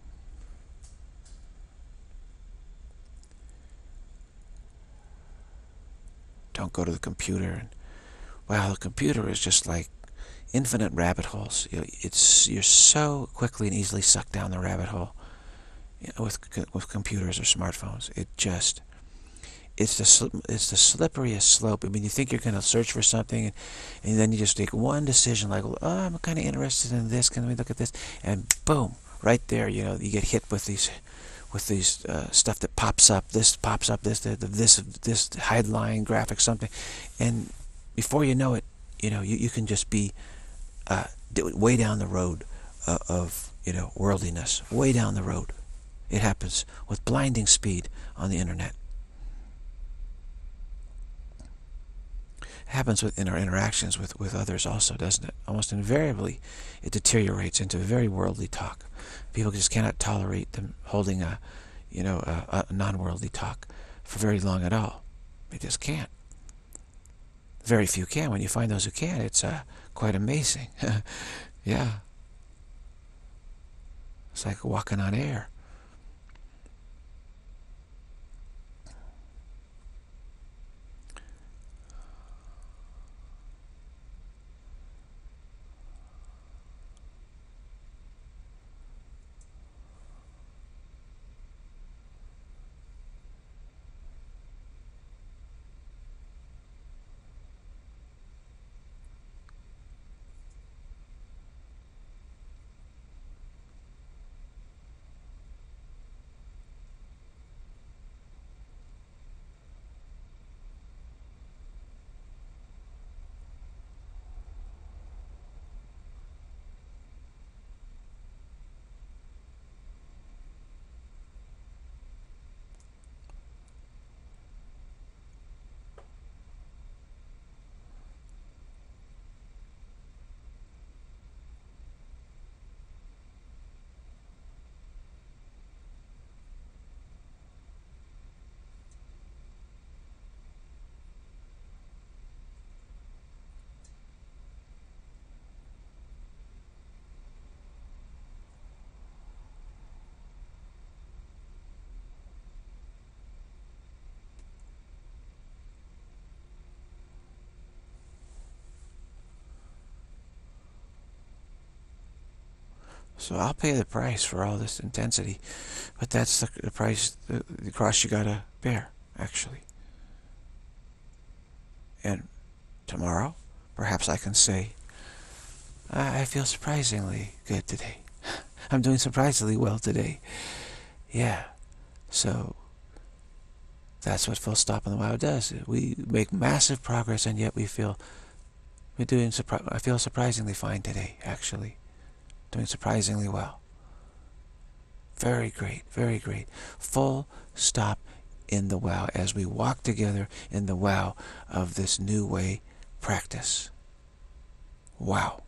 Don't go to the computer. And wow, the computer is just like infinite rabbit holes. You're so quickly and easily sucked down the rabbit hole with computers or smartphones. It's the slipperiest slope. I mean, you think you're going to search for something, and then you just take one decision, like, oh, I'm kind of interested in this. Can we look at this? And boom, right there, you get hit with these stuff that pops up. This pops up. This headline graphic, something, and before you know it, you can just be way down the road of worldliness. Way down the road. It happens with blinding speed on the internet. It happens in our interactions with others also, doesn't it? Almost invariably, it deteriorates into very worldly talk. People just cannot tolerate them holding a non-worldly talk for very long at all. They just can't. Very few can. When you find those who can, it's quite amazing. Yeah. It's like walking on air. So I'll pay the price for all this intensity, but that's the price, the cross you gotta bear, actually. And tomorrow, perhaps I can say, I feel surprisingly good today. I'm doing surprisingly well today. Yeah. So that's what full stop in the wild does. We make massive progress, and yet we feel I feel surprisingly fine today, actually. Doing surprisingly well. Very great, very great. Full stop in the wow as we walk together in the wow of this new way practice. Wow.